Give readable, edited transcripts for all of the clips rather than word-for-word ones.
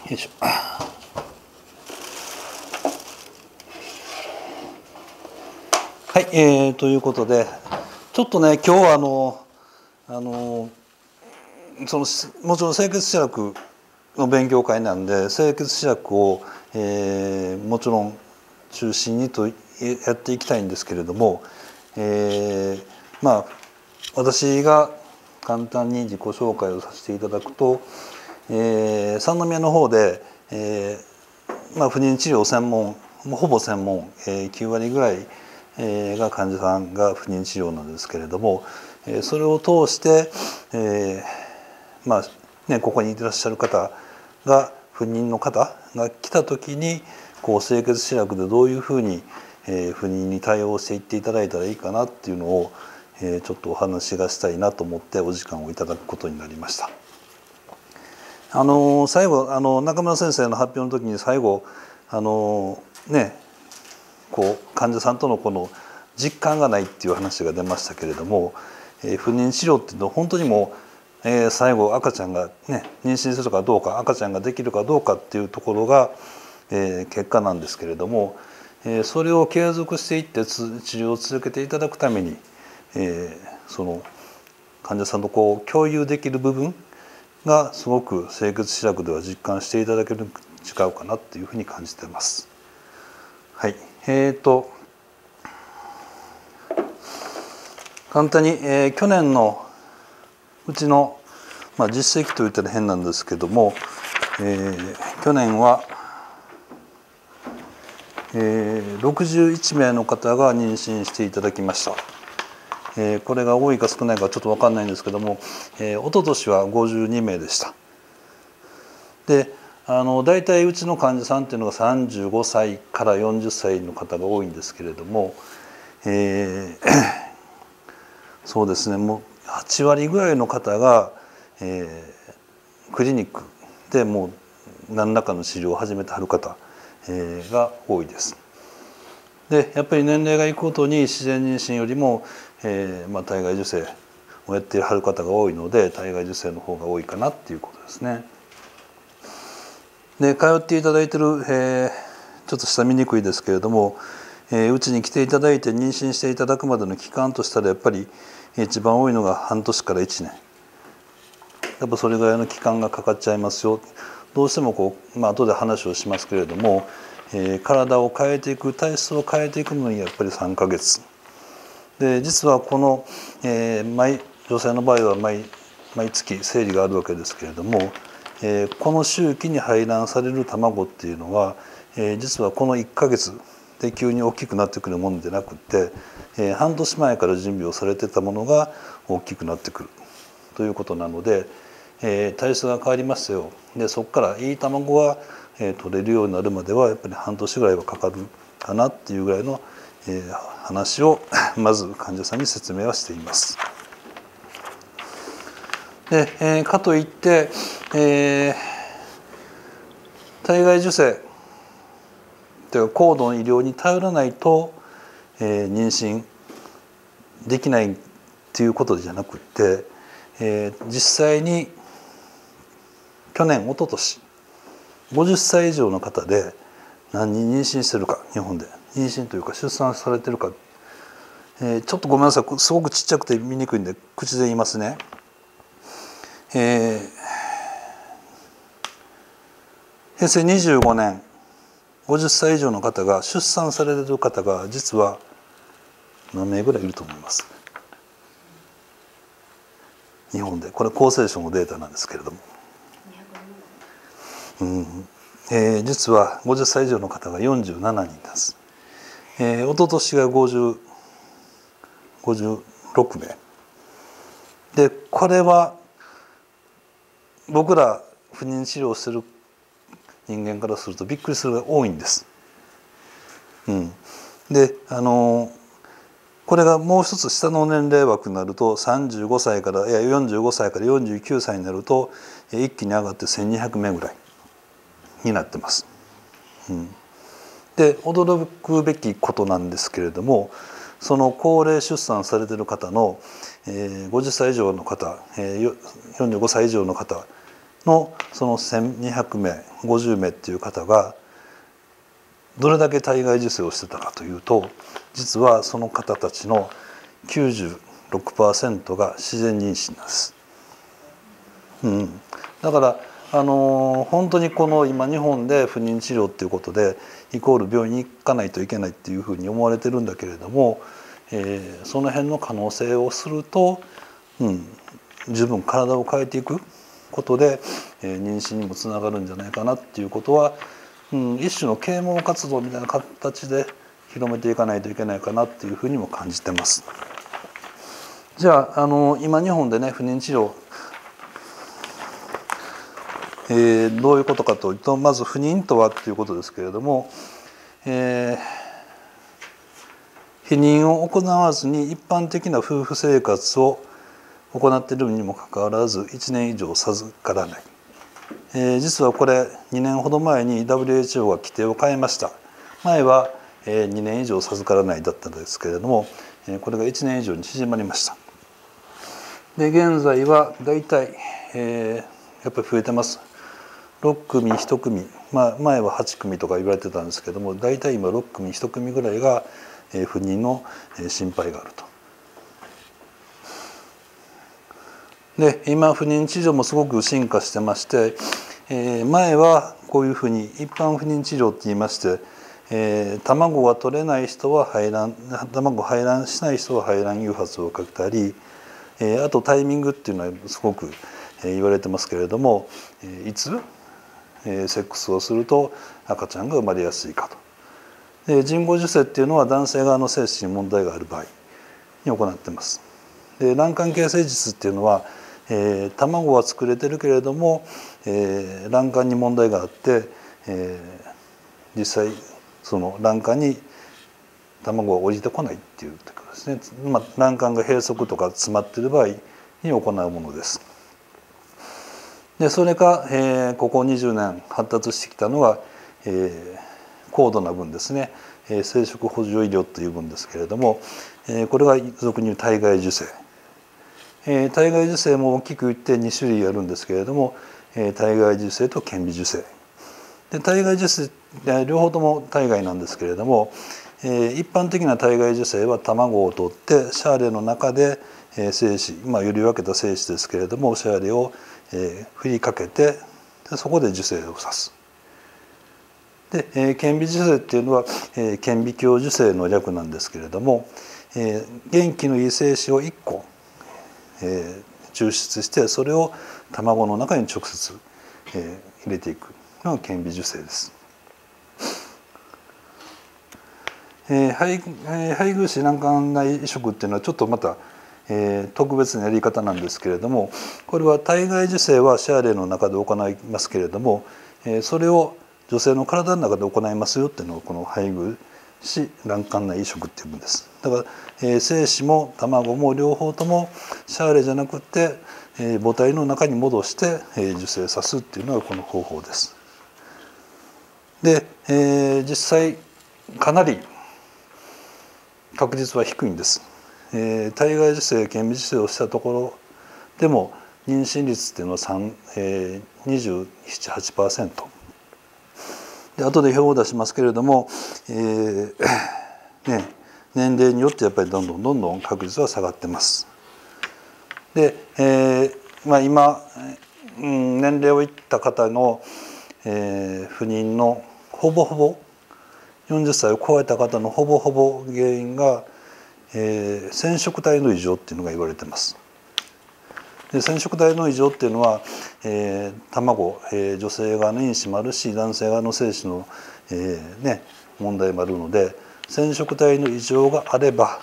よいしょ。はい、ということでちょっとね今日はそのもちろん清潔思略の勉強会なんで清潔思略を、もちろん中心にとやっていきたいんですけれども、まあ私が簡単に自己紹介をさせていただくと、三宮の方で、不妊治療専門ほぼ専門、9割ぐらいが患者さんが不妊治療なんですけれども、それを通して、ここにいらっしゃる方が不妊の方が来た時にこう清潔思略でどういうふうに、不妊に対応していっていただいたらいいかなっていうのを、ちょっとお話がしたいなと思ってお時間をいただくことになりました。最後中村先生の発表の時に最後こう患者さんとのこの実感がないっていう話が出ましたけれども、不妊治療っていうのは本当にもう、最後赤ちゃんがね妊娠するかどうか赤ちゃんができるかどうかっていうところが、結果なんですけれども、それを継続していって治療を続けていただくために、その患者さんとこう共有できる部分がすごく清潔思略では実感していただける違うかなっていうふうに感じています。はい、簡単に、去年のうちの、実績といったら変なんですけども、去年は、61名の方が妊娠していただきました。これが多いか少ないかちょっと分かんないんですけども、一昨年は52名でした。で大体うちの患者さんっていうのが35歳から40歳の方が多いんですけれども、そうですねもう8割ぐらいの方が、クリニックでもう何らかの治療を始めてはる方、が多いです。でやっぱり年齢がいくごとに自然妊娠よりも、体外受精をやってはる方が多いので体外受精の方が多いかなっていうことですね。で通っていただいてる、ちょっと下見にくいですけれども、うちに来ていただいて妊娠していただくまでの期間としたらやっぱり一番多いのが半年から1年やっぱそれぐらいの期間がかかっちゃいますよ。どうしてもこう、後で話をしますけれども、体を変えていく体質を変えていくのにやっぱり3ヶ月で実はこの、女性の場合は毎月生理があるわけですけれども、この周期に排卵される卵っていうのは、実はこの1ヶ月で急に大きくなってくるものでなくって、半年前から準備をされてたものが大きくなってくるということなので、体質が変わりますよ。でそこからいい卵が、取れるようになるまではやっぱり半年ぐらいはかかるかなっていうぐらいの、話をまず患者さんに説明はしています。で、かといって、体外受精というか高度の医療に頼らないと、妊娠できないっていうことじゃなくて、実際に去年一昨年50歳以上の方で何人妊娠してるか日本で妊娠というか出産されてるか、ちょっとごめんなさいすごくちっちゃくて見にくいんで口で言いますね。平成25年50歳以上の方が出産されてる方が実は何名ぐらいいると思います？日本でこれ厚生省のデータなんですけれども、実は50歳以上の方が47人です。一昨年が56名で、これは僕ら不妊治療をしてる人間からするとびっくりするぐらい多いんです。でこれがもう一つ下の年齢枠になると45歳から45歳から49歳になると一気に上がって1200名ぐらいになってます。で驚くべきことなんですけれども、その高齢出産されている方の50歳以上の方45歳以上の方のその1200名50名っていう方がどれだけ体外受精をしてたかというと、実はその方たちの 96% が自然妊娠なんです。だから本当にこの今日本で不妊治療っていうことでイコール病院に行かないといけないっていうふうに思われてるんだけれども、その辺の可能性をすると、十分体を変えていくことで、妊娠にもつながるんじゃないかなっていうことは、一種の啓蒙活動みたいな形で広めていかないといけないかなっていうふうにも感じてます。じゃあ今日本でね不妊治療、どういうことかというと、まず不妊とはっていうことですけれども、避妊を行わずに一般的な夫婦生活を行っているにもかかわらず1年以上授からない。実はこれ2年ほど前に WHO が規定を変えました。前は2年以上授からないだったんですけれども、これが1年以上に縮まりました。で現在はだいたいやっぱり増えてます。6組1組、前は8組とか言われてたんですけども、だいたい今6組1組ぐらいが不妊の心配があると。で今不妊治療もすごく進化してまして、前はこういうふうに一般不妊治療って言いまして、卵が取れない人は卵排卵しない人は排卵誘発をかけたり、あとタイミングっていうのはすごく言われてますけれども、いつセックスをすると赤ちゃんが生まれやすいかと。で人工授精っていうのは男性側の精子に問題がある場合に行ってます。で卵管形成術っていうのは卵は作れてるけれども、卵管に問題があって、実際その卵管に卵が降りてこないっていうところですね。卵管が閉塞とか詰まっている場合に行うものです。でそれが、ここ20年発達してきたのが、高度な分ですね、生殖補助医療という分ですけれども、これが俗に言う体外受精。体外受精も大きく言って2種類あるんですけれども、体外受精と顕微授精で、体外受精両方とも体外なんですけれども、一般的な体外受精は卵を取ってシャーレの中で精子、より分けた精子ですけれどもシャーレを振りかけてそこで受精をさす。で顕微授精っていうのは顕微鏡受精の略なんですけれども、元気のいい精子を1個抽出してそれを卵の中に直接入れていくのが顕微授精です。配偶子卵管内移植っていうのはちょっとまた特別なやり方なんですけれども、これは体外受精はシャーレの中で行いますけれども、それを女性の体の中で行いますよっていうのがこの配偶子卵管内移植っていうんです。だから、精子も卵も両方ともシャーレじゃなくて、母体の中に戻して、受精さすっていうのがこの方法です。で、実際かなり確率は低いんです。体外受精顕微授精をしたところでも妊娠率っていうのは27-28%で、後で表を出しますけれども、年齢によってやっぱりどんどん確率は下がってます。で、今、年齢をいった方の、不妊のほぼほぼ40歳を超えた方のほぼほぼ原因が、染色体の異常っていうのが言われてます。で染色体の異常っていうのは、卵、女性側の因子もあるし男性側の精子の、問題もあるので、染色体の異常があれば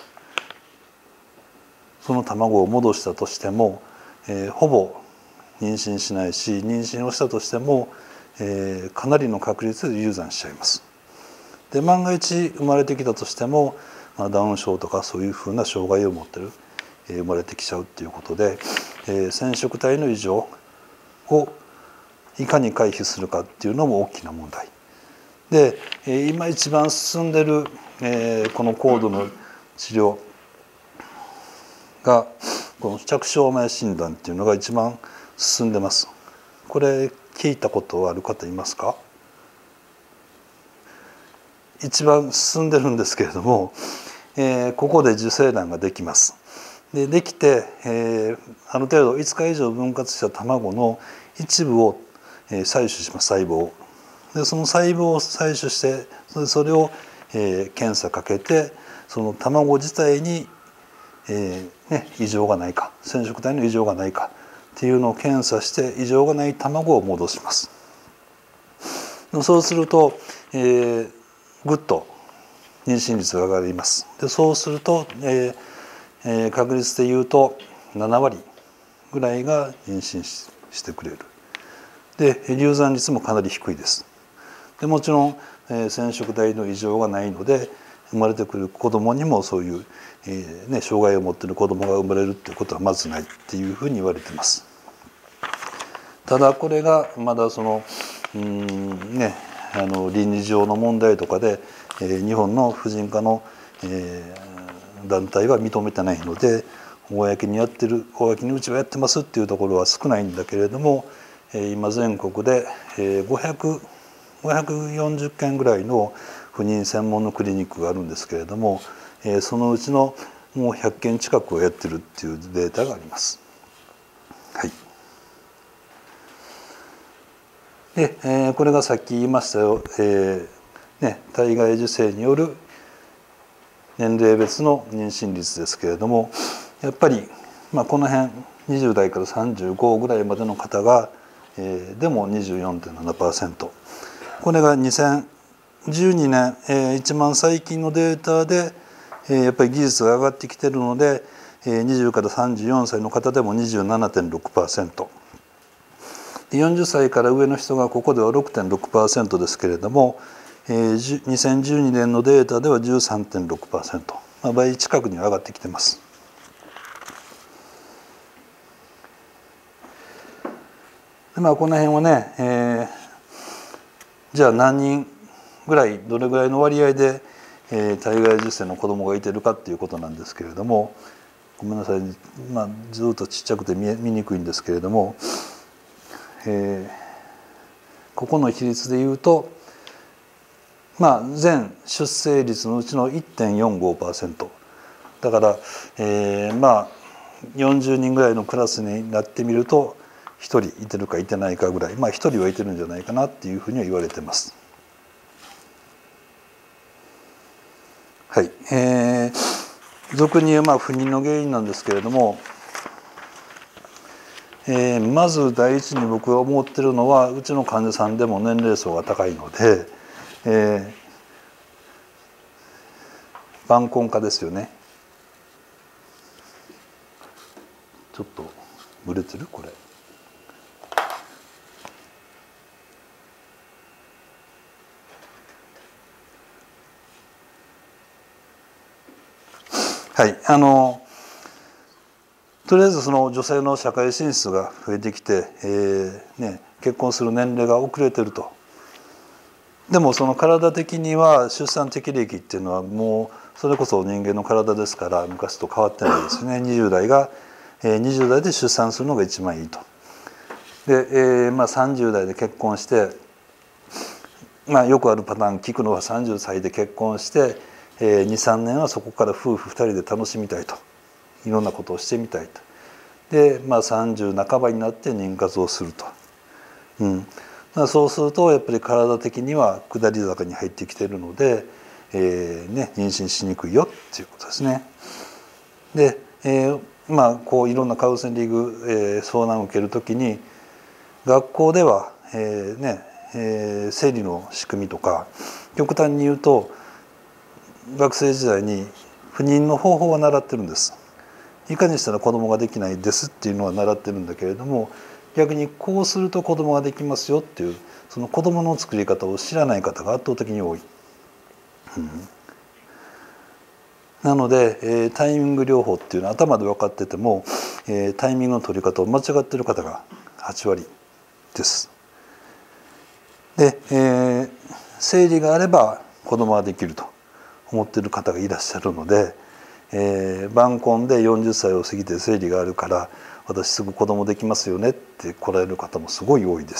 その卵を戻したとしても、ほぼ妊娠しないし妊娠をしたとしても、かなりの確率で流産しちゃいます。で万が一生まれてきたとしても、ダウン症とかそういうふうな障害を持ってる、生まれてきちゃうっていうことで、染色体の異常をいかに回避するかっていうのも大きな問題で、今一番進んでる、この高度の治療がこの着床前診断っていうのが一番進んでます。 これ聞いたことある方いますか？一番進んでるんですけれども、ここで受精卵ができます。できて、ある程度5日以上分割した卵の一部を採取します、細胞を。でその細胞を採取してそれを検査かけて、その卵自体に異常がないか、染色体の異常がないかっていうのを検査して異常がない卵を戻します。そうすると、ぐっと妊娠率が上がります。でそうすると、確率でいうと7割ぐらいが妊娠してくれる。で流産率もかなり低いです。でもちろん、染色体の異常がないので生まれてくる子どもにもそういう、障害を持っている子どもが生まれるっていうことはまずないっていうふうに言われてます。ただこれがまだその倫理上の問題とかで、日本の婦人科の、団体は認めてないので、公にうちはやってますっていうところは少ないんだけれども、今全国で540件ぐらいの不妊専門のクリニックがあるんですけれども、そのうちのもう100件近くをやってるっていうデータがあります。はい。で、これがさっき言いましたよ、体外受精による年齢別の妊娠率ですけれども、やっぱり、この辺20代から35ぐらいまでの方が、でも 24.7%。これが2012年、一番最近のデータで、やっぱり技術が上がってきてるので、20から34歳の方でも 27.6%。40歳から上の人がここでは 6.6% ですけれども、2012年のデータでは 13.6%、倍近くに上がってきてます。でこの辺はね、じゃあ何人ぐらいどれぐらいの割合で、体外受精の子どもがいてるかっていうことなんですけれども、ごめんなさい、ずっとちっちゃくて見にくいんですけれども、ここの比率でいうと、全出生率のうちの 1.45%。だから、40人ぐらいのクラスになってみると1人いてるかいてないかぐらい、1人はいてるんじゃないかなっていうふうには言われてます。はい。俗に言う不妊の原因なんですけれども、まず第一に僕が思ってるのは、うちの患者さんでも年齢層が高いので、晩婚化ですよね。ちょっとブレてるこれ。はい、とりあえずその女性の社会進出が増えてきて、結婚する年齢が遅れてると。でもその体的には出産適齢期っていうのはもうそれこそ人間の体ですから昔と変わってないですね。20代で出産するのが一番いいと。で、30代で結婚して、よくあるパターン聞くのは30歳で結婚して、23年はそこから夫婦2人で楽しみたいと、いろんなことをしてみたいと。で、30半ばになって妊活をすると。そうするとやっぱり体的には下り坂に入ってきているので、妊娠しにくいよっていうことですね。で、こういろんなカウンセリング、相談を受けるときに学校では、生理の仕組みとか、極端に言うと学生時代に不妊の方法は習ってるんです。いかにしたら子供ができないですっていうのは習ってるんだけれども、逆にこうすると子供ができますよっていうその子供の作り方を知らない方が圧倒的に多い。なので、タイミング療法っていうのは頭で分かってても、タイミングの取り方を間違ってる方が8割です。で、生理があれば子供ができると思っている方がいらっしゃるので、晩婚で40歳を過ぎて生理があるから私すぐ子供できますよねって来られる方もすごい多いです。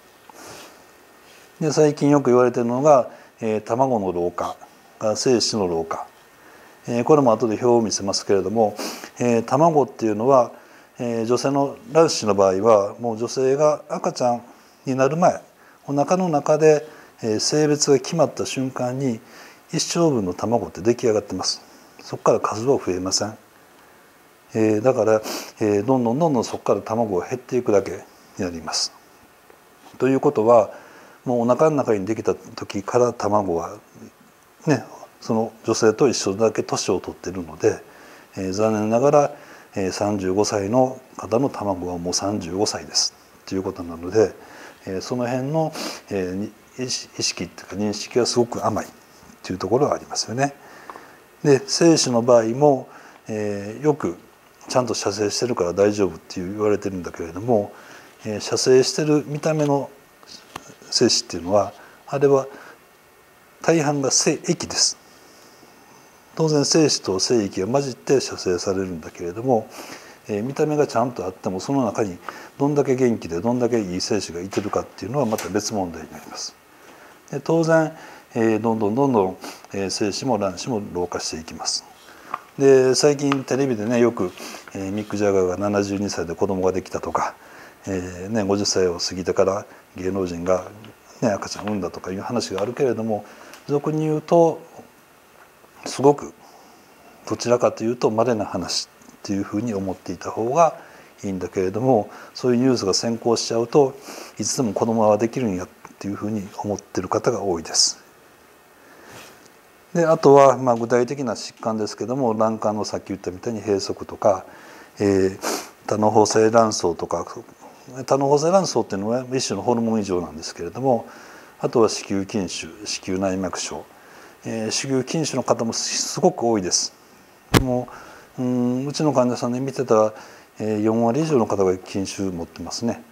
で最近よく言われているのが、卵の老化、精子の老化、これも後で表を見せますけれども、卵っていうのは、女性の卵子の場合はもう女性が赤ちゃんになる前、お腹の中で性別が決まった瞬間に一生分の卵って出来上がってます。そこから数は増えません。だから、どんどんそこから卵が減っていくだけになります。ということはもうお腹の中にできた時から卵はねその女性と一緒だけ年を取っているので、残念ながら、35歳の方の卵はもう35歳ですということなので、その辺の、意識っていうか認識がすごく甘いというところがありますよね。で精子の場合も、よくちゃんと射精してるから大丈夫って言われてるんだけれども、射精してる見た目の精子っていうのはあれは大半が精液です。当然精子と精液が混じって射精されるんだけれども、見た目がちゃんとあってもその中にどんだけ元気でどんだけいい精子がいてるかっていうのはまた別問題になります。で当然、どんどん精子も卵子も老化していきます。で最近テレビでねよく、ミック・ジャガーが72歳で子供ができたとか、50歳を過ぎてから芸能人が、赤ちゃんを産んだとかいう話があるけれども、俗に言うとすごくどちらかというと稀な話っていうふうに思っていた方がいいんだけれども、そういうニュースが先行しちゃうといつでも子供はできるんやっていうふうに思ってる方が多いです。であとは具体的な疾患ですけども、卵管のさっき言ったみたいに閉塞とか、多嚢胞性卵巣とか、多嚢胞性卵巣っていうのは一種のホルモン異常なんですけれども、あとは子宮筋腫、子宮内膜症、子宮筋腫の方もすごく多いです。もう、うちの患者さんで見てたら、4割以上の方が筋腫持ってますね。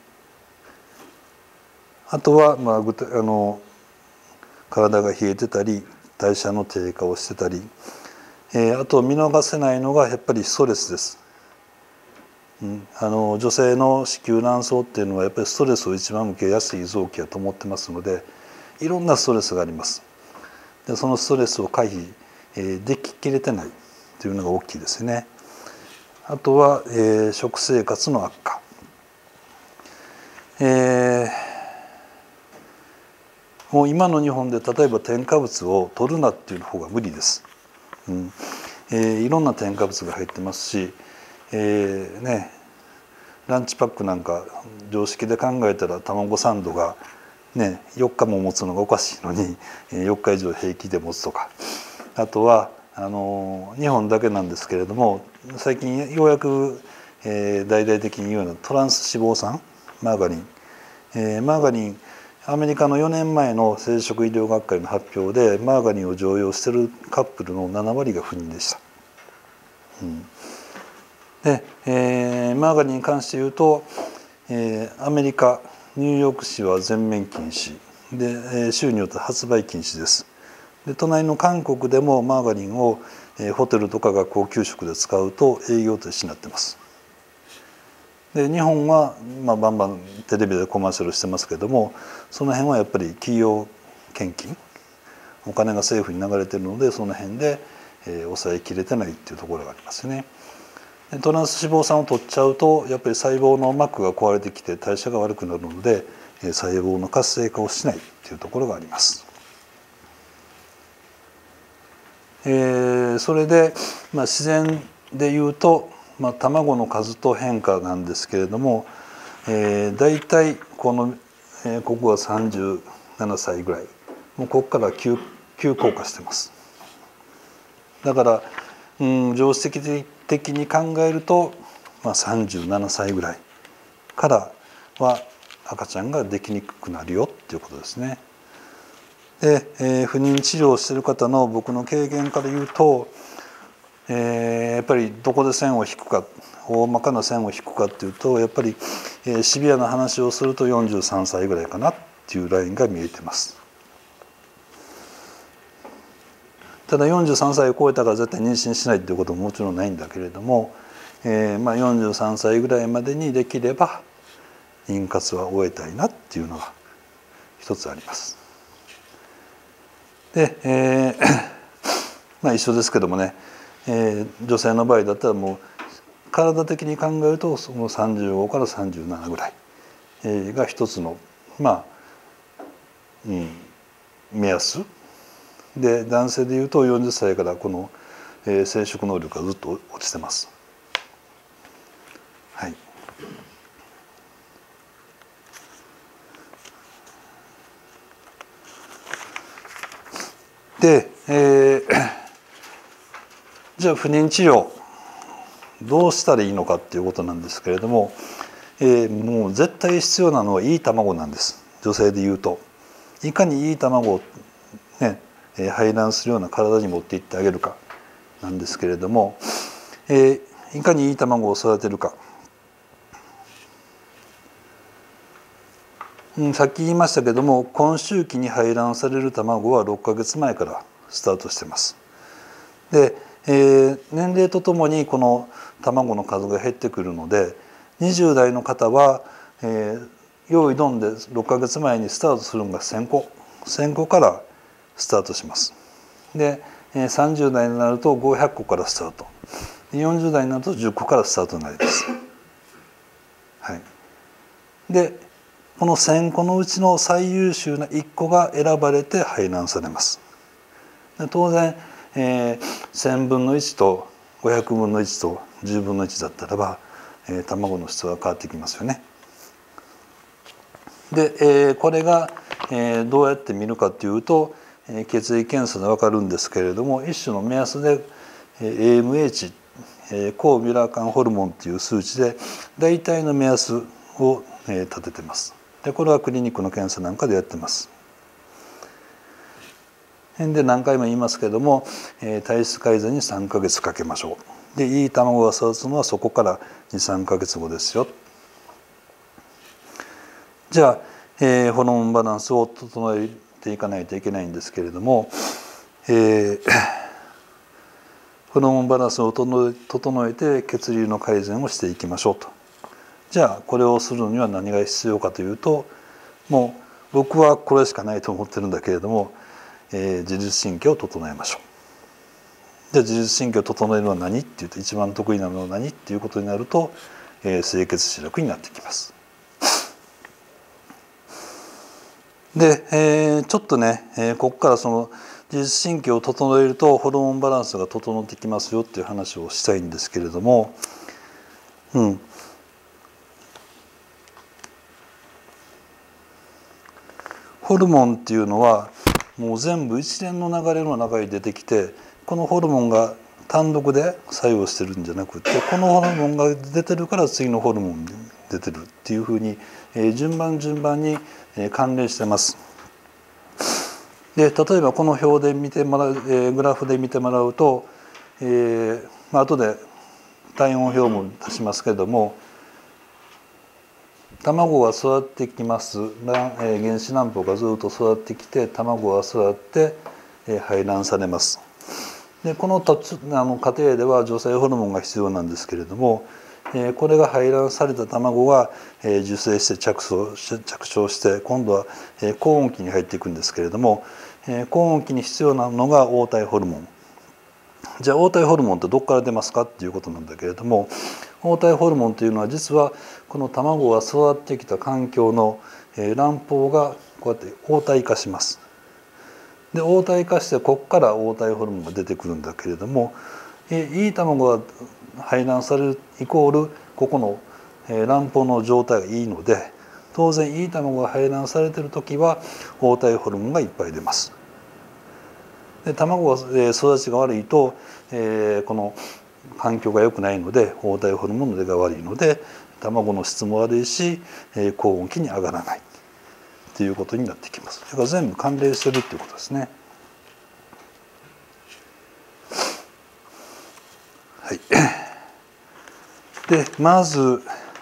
あとは、体が冷えてたり代謝の低下をしてたり、あと見逃せないのがやっぱりストレスです。女性の子宮卵巣っていうのはやっぱりストレスを一番受けやすい臓器だと思ってますので、いろんなストレスがあります。でそのストレスを回避、でききれてないというのが大きいですね。あとは、食生活の悪化、もう今の日本で例えば添加物を取るなっていう方が無理です。いろんな添加物が入ってますし、ランチパックなんか常識で考えたら卵サンドが、4日も持つのがおかしいのに4日以上平気で持つとか、あとは日本だけなんですけれども最近ようやく、大々的に言うようなトランス脂肪酸マーガリン、マーガリンアメリカの4年前の生殖医療学会の発表でマーガリンを常用しているカップルの7割が不妊でした。で、マーガリンに関して言うと、アメリカニューヨーク市は全面禁止で、州によって発売禁止です。で隣の韓国でもマーガリンを、ホテルとか学校給食で使うと営業停止になってます。で日本は、バンバンテレビでコマーシャルしてますけども、その辺はやっぱり企業献金お金が政府に流れてるのでその辺で、抑えきれてないっていうところがありますね。でトランス脂肪酸を取っちゃうとやっぱり細胞の膜が壊れてきて代謝が悪くなるので、細胞の活性化をしないっていうところがあります。それで、自然でいうと、卵の数と変化なんですけれども、だいたいここが37歳ぐらい、もうここから急降下してます。だから、常識的に考えると、37歳ぐらいからは赤ちゃんができにくくなるよっていうことですね。で、不妊治療をしている方の僕の経験から言うと、やっぱりどこで線を引くか大まかな線を引くかっていうとやっぱり、シビアな話をすると43歳ぐらいかなっていうラインが見えてます。ただ43歳を超えたから絶対妊娠しないっていうことももちろんないんだけれども、 43歳ぐらいまでにできれば妊活は終えたいなっていうのが一つあります。で、一緒ですけどもね、女性の場合だったらもう体的に考えるとその35から37ぐらいが一つの目安で、男性でいうと40歳からこの生殖能力がずっと落ちてます。はい。で、じゃあ不妊治療どうしたらいいのかっていうことなんですけれども、もう絶対必要なのはいい卵なんです。女性でいうといかにいい卵をね排卵するような体に持っていってあげるかなんですけれども、いかにいい卵を育てるか、さっき言いましたけども、今周期に排卵される卵は6ヶ月前からスタートしてます。で、年齢とともにこの卵の数が減ってくるので、20代の方は、用意ドンで6ヶ月前にスタートするのが1000個からスタートします。で、30代になると500個からスタート、40代になると10個からスタートになります。はい、でこの1000個のうちの最優秀な1個が選ばれて排卵されます。で当然、1000分の1と500分の1と10分の1だったらば、卵の質が変わってきますよね。で、これが、どうやって見るかというと、血液検査で分かるんですけれども、一種の目安で、AMH、抗ミュラー管ホルモンという数値で大体の目安を、立ててます。でこれはクリニックの検査なんかでやってます。で何回も言いますけども、体質改善に3ヶ月かけましょう。でいい卵が育つのはそこから23ヶ月後ですよ。じゃあ、ホルモンバランスを整えていかないといけないんですけれども、ホルモンバランスを整えて血流の改善をしていきましょうと。じゃあこれをするには何が必要かというと、もう僕はこれしかないと思ってるんだけれども、自律神経を整えましょう。で自律神経を整えるのは何っていうと、一番得意なのは何っていうことになると、清潔視力になってきます。で、ちょっとね、ここからその自律神経を整えるとホルモンバランスが整ってきますよっていう話をしたいんですけれども、ホルモンっていうのはもう全部一連の流れの中に出てきて、このホルモンが単独で作用してるんじゃなくて、このホルモンが出てるから次のホルモンが出てるっていうふうに、順番に関連してます。で例えばこの表で見てもらう、グラフで見てもらうと、後で体温表も出しますけれども、卵が育ってきます。原子卵胞がずっと育ってきて、卵が育って排卵されます。でこの過程では女性ホルモンが必要なんですけれども、これが排卵された卵が受精して着床して、今度は高温期に入っていくんですけれども、高温期に必要なのが黄体ホルモン。じゃあ黄体ホルモンってどこから出ますかっていうことなんだけれども、黄体ホルモンというのは実はこの卵が育ってきた環境の卵胞がこうやって黄体化します。で黄体化してここから黄体ホルモンが出てくるんだけれども、いい卵が排卵されるイコールここの卵胞の状態がいいので、当然いい卵が排卵されている時は黄体ホルモンがいっぱい出ます。で卵が育ちが悪いと、この環境が良くないので黄体ホルモンの出が悪いので卵の質も悪いし、高温期に上がらないっていうことになってきます。だから全部関連してるっていうことですね。はい。でまず、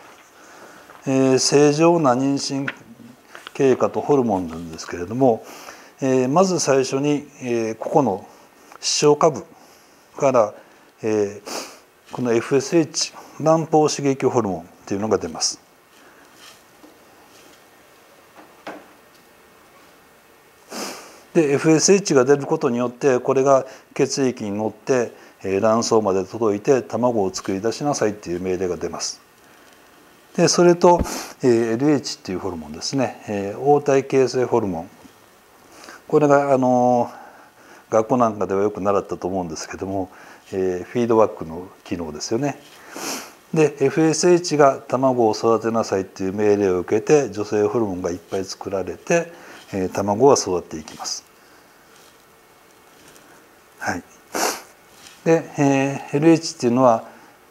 正常な妊娠経過とホルモンなんですけれども、まず最初に、ここの視床下部から、 この FSH 卵胞刺激ホルモンっていうのが出ます。で FSH が出ることによってこれが血液に乗って卵巣まで届いて卵を作り出しなさいっていう命令が出ます。でそれと LH っていうホルモンですね、黄体形成ホルモン、これが学校なんかではよく習ったと思うんですけども、フィードバックの機能ですよね。で FSH が卵を育てなさいっていう命令を受けて女性ホルモンがいっぱい作られて卵が育っていきます。はい、で、LH っていうのは、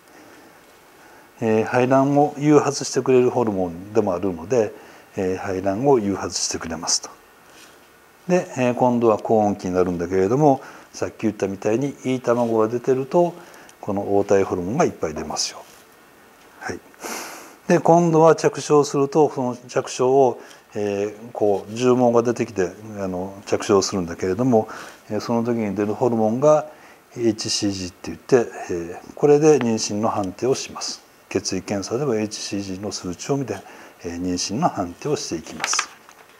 排卵を誘発してくれるホルモンでもあるので、排卵を誘発してくれますと。で、今度は高温期になるんだけれども、さっき言ったみたいにいい卵が出てるとこの黄体ホルモンがいっぱい出ますよ。はい、で今度は着床するとその着床をこう絨毛が出てきて着床するんだけれども、その時に出るホルモンが HCG っていって、これで妊娠の判定をします。血液検査でも HCG の数値を見て妊娠の判定をしていきます。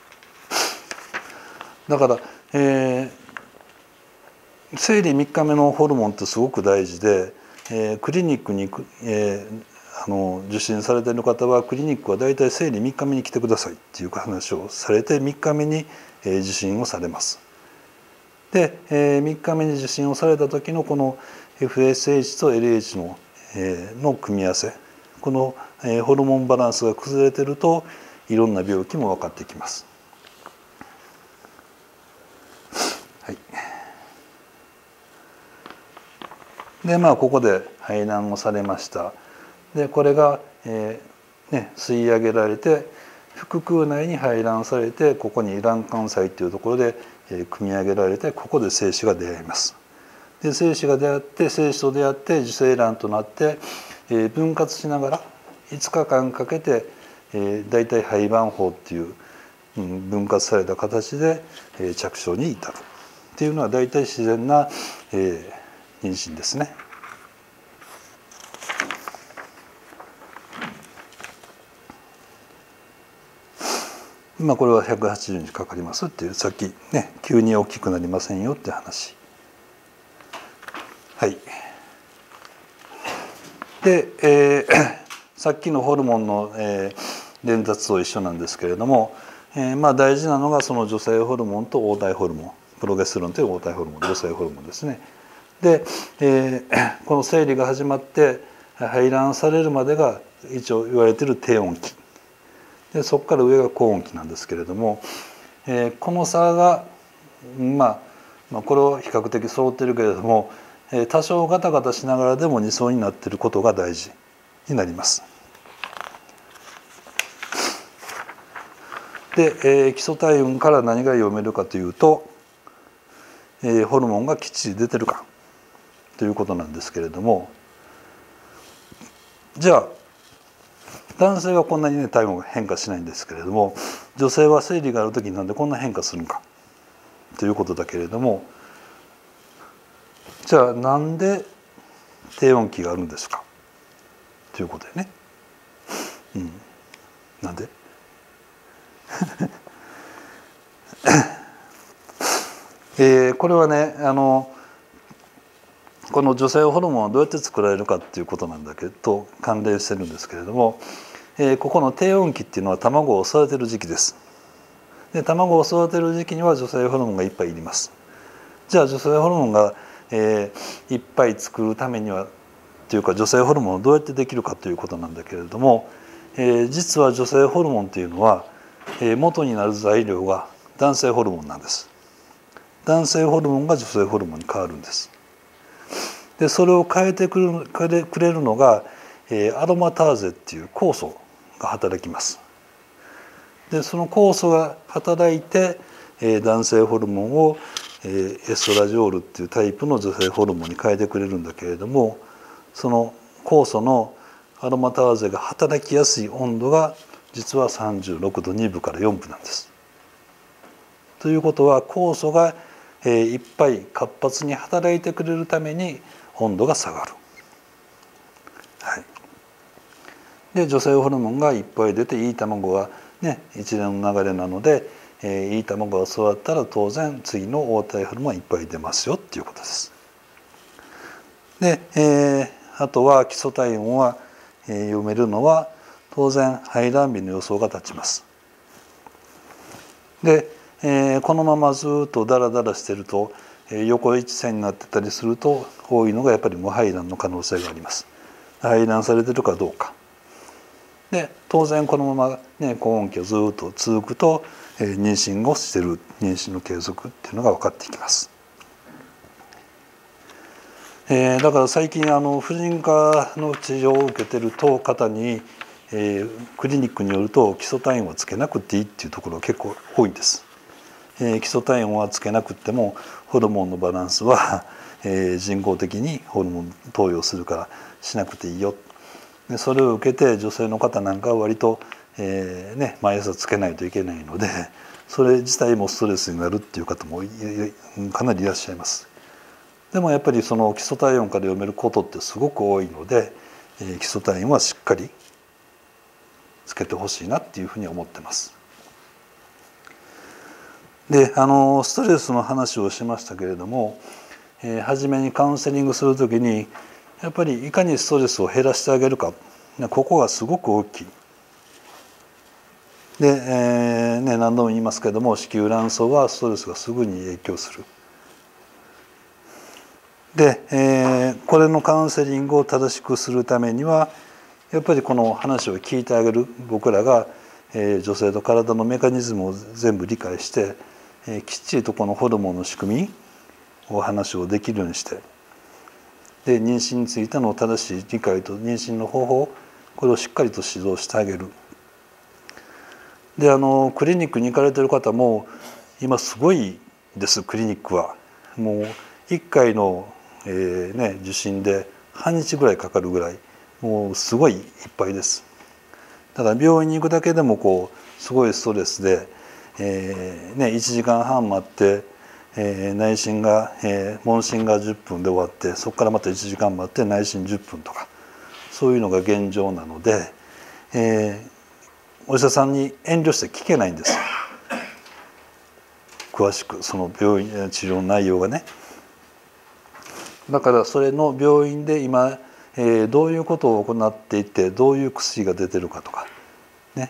だから、生理3日目のホルモンってすごく大事で、クリニックに受診されている方はクリニックは大体生理3日目に来てくださいっていう話をされて3日目に受診をされます。で3日目に受診をされた時のこの FSH と LH の組み合わせ、このホルモンバランスが崩れてるといろんな病気も分かってきます。はい、でここで排卵をされました。でこれが、吸い上げられて腹腔内に排卵されてここに卵管細っていうところで組み上げられてここで精子が出会います。で精子が出会って精子と出会って受精卵となって分割しながら5日間かけて大体胚盤胞っていう分割された形で着床に至るっていうのは大体自然な妊娠ですね。これは180日かかりますっていうさっきね急に大きくなりませんよって話。はい。で、さっきのホルモンの、伝達と一緒なんですけれども、大事なのがその女性ホルモンと黄体ホルモン、プロゲステロンという黄体ホルモン、女性ホルモンですね。で、この生理が始まって排卵されるまでが一応言われている低温期で、そこから上が高温期なんですけれども、この差がこれを比較的揃っているけれども、多少ガタガタしながらでも2層になっていることが大事になります。で、基礎体温から何が読めるかというと、ホルモンがきっちり出てるかということなんですけれども、じゃあ男性はこんなにね体温が変化しないんですけれども、女性は生理がある時になんでこんな変化するのかということだけれども、じゃあなんで低温期があるんですかということでね。なんでこれはねこの女性ホルモンはどうやって作られるかっていうことなんだけど関連してるんですけれども、ここの低温期っていうのは卵を育てる時期です。で卵を育てる時期には女性ホルモンがいっぱいいります。じゃあ女性ホルモンが、いっぱい作るためにはというか女性ホルモンをどうやってできるかということなんだけれども、実は女性ホルモンというのは、元になる材料が男性ホルモンなんです。男性ホルモンが女性ホルモンに変わるんです。でそれを変えてくれるのが、アロマターゼっていう酵素が働きます。でその酵素が働いて、男性ホルモンを、エストラジオールっていうタイプの女性ホルモンに変えてくれるんだけれども、その酵素のアロマターゼが働きやすい温度が実は36度2分から4分なんです。ということは酵素がいっぱい活発に働いてくれるために温度が下がる。 で女性ホルモンがいっぱい出ていい卵がね一連の流れなので、いい卵が育ったら当然次の黄体ホルモンがいっぱい出ますよっていうことです。で、あとは基礎体温は、読めるのは当然排卵日の予想が立ちます。で、このままずっとダラダラしてると、横一線になってたりすると多いのがやっぱり無排卵の可能性があります。排卵されてるかどうか。で当然このまま、ね、高温期をずっと続くと、妊娠をしてる妊娠の継続っていうのが分かってきます。だから最近婦人科の治療を受けてると方に、クリニックによると基礎体温はつけなくていいっていうところが結構多いんです。基礎体温はつけなくてもホルモンのバランスは、人工的にホルモン投与するからしなくていいよ。でそれを受けて女性の方なんかは割と、毎朝つけないといけないのでそれ自体もストレスになるっていう方もかなりいらっしゃいます。でもやっぱりその基礎体温から読めることってすごく多いので、基礎体温はしっかりつけてほしいなっていうふうに思ってます。でストレスの話をしましたけれども、初めにカウンセリングする時にやっぱりいかにストレスを減らしてあげるか、ここがすごく大きい。で、何度も言いますけれども子宮卵巣はストレスがすぐに影響する。で、これのカウンセリングを正しくするためにはやっぱりこの話を聞いてあげる僕らが、女性と体のメカニズムを全部理解して、きっちりとこのホルモンの仕組みを話をできるようにしてで妊娠についての正しい理解と妊娠の方法これをしっかりと指導してあげる。でクリニックに行かれてる方も今すごいですクリニックは。もう1回の、受診で半日ぐらいかかるぐらいもうすごいいっぱいです。だから病院に行くだけでもすごいストレスで、1時間半待って、内診が、問診が10分で終わってそこからまた1時間待って内診10分とかそういうのが現状なので、お医者さんに遠慮して聞けないんです詳しくその病院治療の内容がね。だからそれの病院で今、どういうことを行っていてどういう薬が出てるかとかね、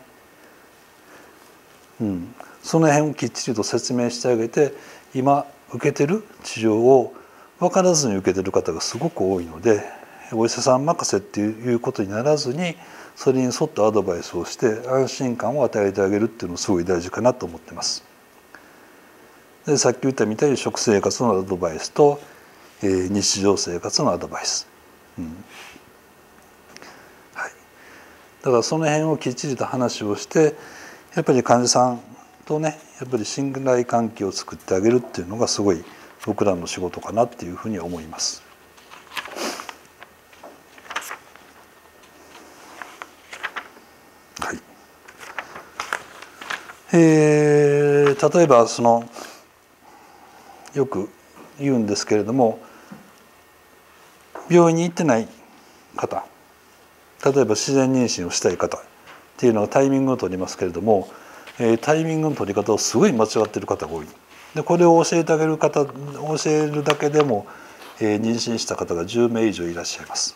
その辺をきっちりと説明してあげて今受けてる治療を分からずに受けてる方がすごく多いのでお医者さん任せっていうことにならずにそれに沿ったアドバイスをして安心感を与えてあげるっていうのもすごい大事かなと思ってます。でさっき言ったみたいに食生活のアドバイスと、日常生活のアドバイス、だからその辺をきっちりと話をしてやっぱり患者さんとねやっぱり信頼関係を作ってあげるっていうのがすごい僕らの仕事かなっていうふうに思います。はい。例えばよく言うんですけれども病院に行ってない方例えば自然妊娠をしたい方っていうのはタイミングを取りますけれども、タイミングの取り方をすごい間違っている方が多い。でこれを教えてあげる方教えるだけでも、妊娠した方が10名以上いらっしゃいます。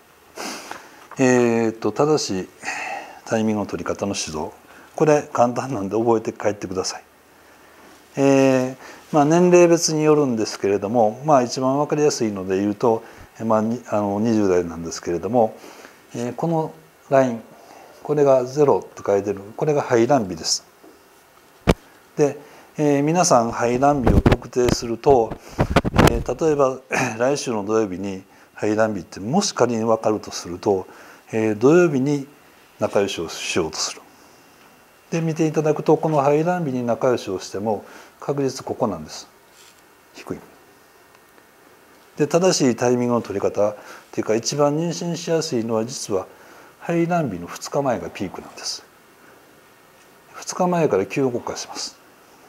正しいタイミングの取り方の指導これ簡単なんで覚えて帰ってください。年齢別によるんですけれども、一番分かりやすいので言うと、20代なんですけれども、このラインこれが0と書いてるこれが排卵日です。で、皆さん排卵日を特定すると、例えば来週の土曜日に排卵日ってもし仮に分かるとすると、土曜日に仲良しをしようとする。で見ていただくとこの排卵日に仲良しをしても確率ここなんです。低い。で正しいタイミングの取り方っていうか一番妊娠しやすいのは実は排卵日の2日前がピークなんです。2日前から急降下します。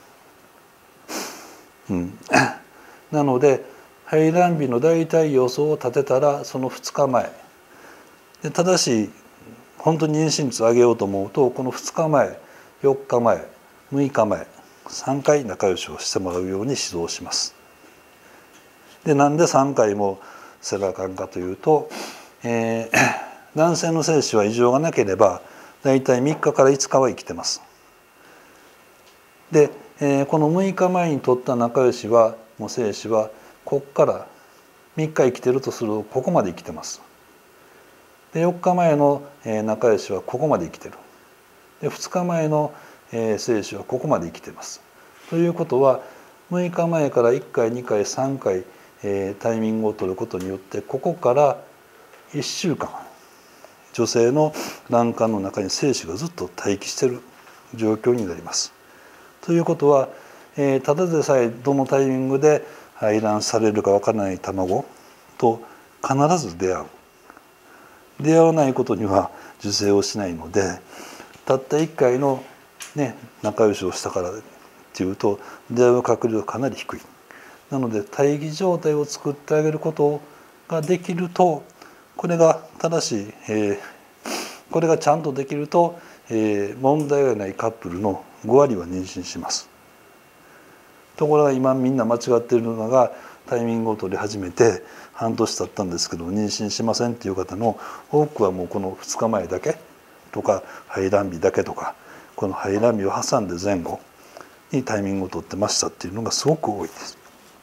なので排卵日の大体予想を立てたらその2日前で正しい本当に妊娠率を上げようと思うとこの2日前4日前6日前3回仲良しをしてもらうように指導します。でなんで3回もせなあかんかというと、男性の精子は異常がなければだいたい3日から5日は生きてます。で、この6日前に取った仲良しはもう精子はここから3日生きてるとするとここまで生きてます。で4日前の仲良しはここまで生きてる。で2日前の精子はここまで生きてます。ということは6日前から1回2回3回タイミングを取ることによってここから1週間女性の卵管の中に精子がずっと待機している状況になります。ということはただでさえどのタイミングで排卵されるかわからない卵と必ず出会う。出会わないことには受精をしないのでたった1回の、仲良しをしたからっていうと出会う確率がかなり低い。なので待機状態を作ってあげることができるとこれが正しい、これがちゃんとできると、問題がないカップルの5割は妊娠します。ところが今みんな間違っているのがタイミングを取り始めて半年経ったんですけど妊娠しませんっていう方の多くはもうこの2日前だけとか排卵日だけとかこの排卵日を挟んで前後にタイミングを取ってましたっていうのがすごく多いです。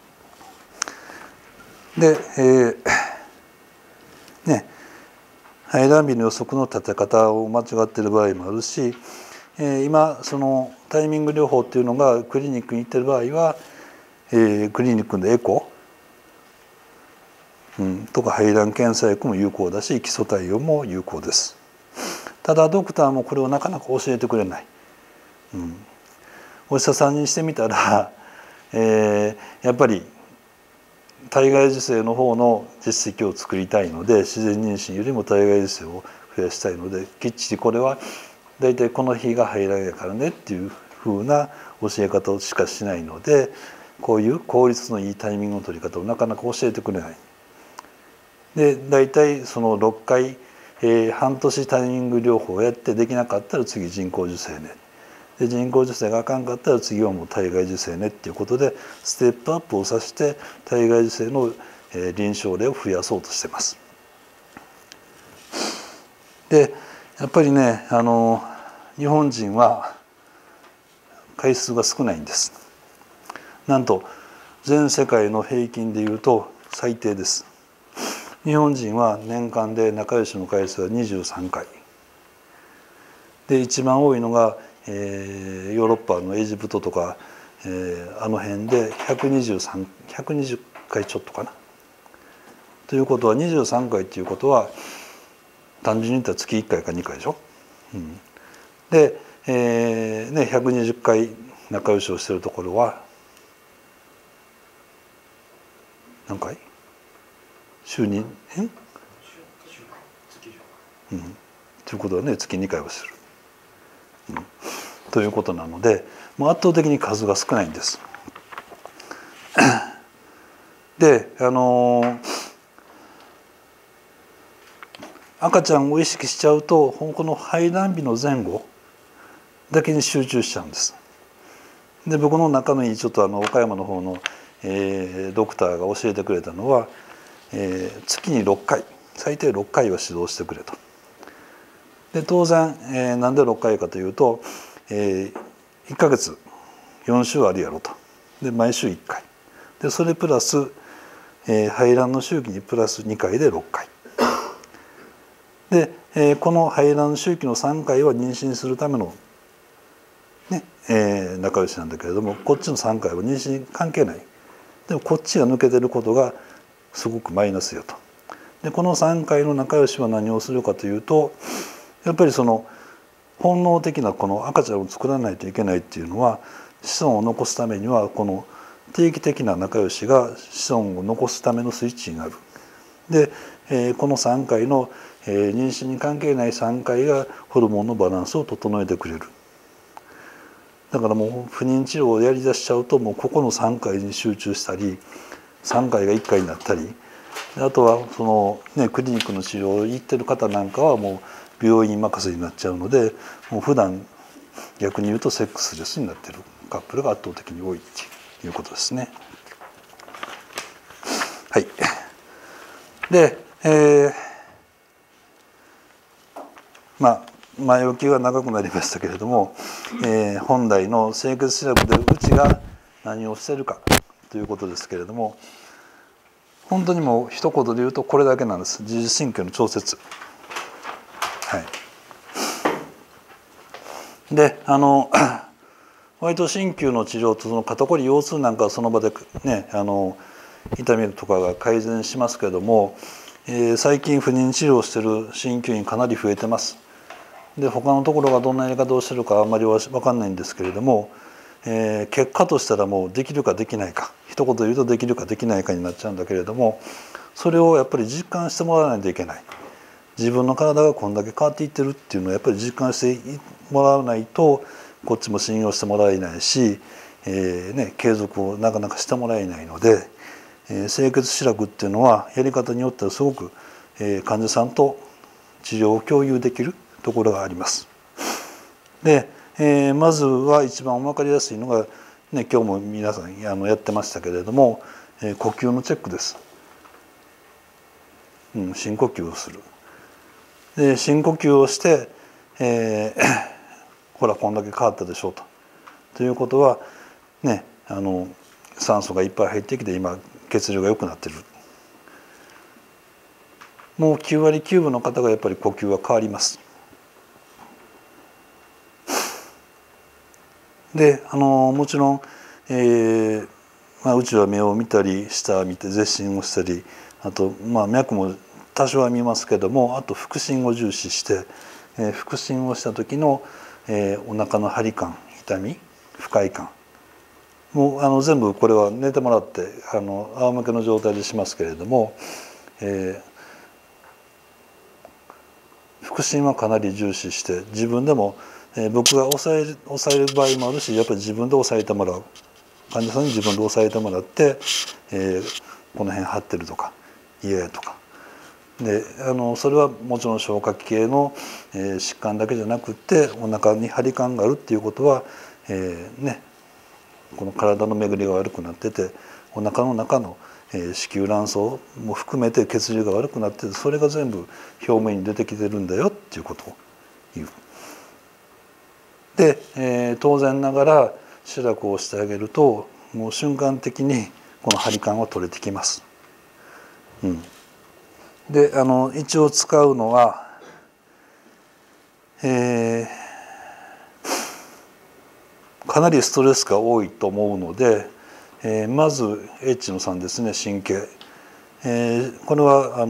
で、排卵日の予測の立て方を間違っている場合もあるし、今そのタイミング療法っていうのがクリニックに行ってる場合は、クリニックのエコ、とか排卵検査薬も有効だし基礎体温も有効です。ただドクターもこれをなかなか教えてくれない、お医者さんにしてみたら、やっぱり体外受精の方の実績を作りたいので自然妊娠よりも体外受精を増やしたいのできっちりこれは大体この日が排卵やからねっていうふうな教え方しかしないのでこういう効率のいいタイミングの取り方をなかなか教えてくれない。で大体その6回、半年タイミング療法をやってできなかったら次人工授精ね。で人工授精があかんかったら次はもう体外受精ねっていうことでステップアップをさせて体外受精の臨床例を増やそうとしてます。でやっぱりね日本人は回数が少ないんです。なんと全世界の平均でいうと最低です。日本人は年間で仲良しの回数は23回で一番多いのがヨーロッパのエジプトとか、あの辺で120回ちょっとかな。ということは23回っていうことは単純に言ったら月1回か2回でしょ。で、120回仲良しをしてるところは何回？週にということはね月2回をする。ということなのでもう圧倒的に数が少ないんです。で赤ちゃんを意識しちゃうとこの排卵日の前後だけに集中しちゃうんです。で僕の仲のいいちょっと岡山の方の、ドクターが教えてくれたのは、月に6回最低6回は指導してくれと。で当然、なんで6回かというと、1ヶ月4週あるやろと。で毎週1回でそれプラス、排卵の周期にプラス2回で6回で、この排卵周期の3回は妊娠するための、仲良しなんだけれどもこっちの3回は妊娠関係ない。でもこっちが抜けてることがすごくマイナスよと。でこの3回の仲良しは何をするかというとやっぱりその本能的なこの赤ちゃんを作らないといけないっていうのは子孫を残すためにはこの定期的な仲良しが子孫を残すためのスイッチになる。で、この3回の、妊娠に関係ない3回がホルモンのバランスを整えてくれる。だからもう不妊治療をやりだしちゃうともうここの3回に集中したり3回が1回になったりあとはその、クリニックの治療を行ってる方なんかはもう病院任せになっちゃうので、もう普段逆に言うとセックスレスになっているカップルが圧倒的に多いということですね。はい。で、前置きが長くなりましたけれども、本来の清潔調べでうちが何をしているかということですけれども、本当にもう一言で言うとこれだけなんです。自律神経の調節。はい。で、割と鍼灸の治療とその肩こり腰痛なんかはその場でね、痛みとかが改善しますけれども、最近不妊治療をしている鍼灸院かなり増えてます。で、他のところがどんなやり方をしているかあんまり分かんないんですけれども、結果としたらもうできるかできないか、一言で言うとできるかできないかになっちゃうんだけれども、それをやっぱり実感してもらわないといけない。自分の体がこんだけ変わっていってるっていうのをやっぱり実感してもらわないと、こっちも信用してもらえないし、継続をなかなかしてもらえないので、清潔視力っていうのはやり方によってはすごく、患者さんと治療を共有できるところがあります。で、まずは一番分かりやすいのが、ね、今日も皆さんやってましたけれども、呼吸のチェックです。深呼吸をする。で、深呼吸をして、ほらこんだけ変わったでしょうと。ということはね、酸素がいっぱい入ってきて今血流が良くなってる。もう9割9分の方がやっぱり呼吸は変わります。で、もちろん、うちは目を見たり舌を見て舌診をしたり、あと脈も多少は見ますけども、あと腹診を重視して、腹診をした時の、お腹の張り感、痛み、不快感もう全部これは寝てもらって仰向けの状態でしますけれども、腹診はかなり重視して自分でも、僕が抑える場合もあるし、やっぱり自分で抑えてもらう、患者さんに自分で抑えてもらって、この辺張ってるとか嫌やとかで、それはもちろん消化器系の、疾患だけじゃなくってお腹に張り感があるっていうことは、この体の巡りが悪くなってて、お腹の中の子宮卵巣も含めて血流が悪くなってて、それが全部表面に出てきてるんだよっていうことを言う。で、当然ながら視力をしてあげるともう瞬間的にこの張り感は取れてきます。で、一応使うのは、かなりストレスが多いと思うので、まず H の3ですね、神経。これは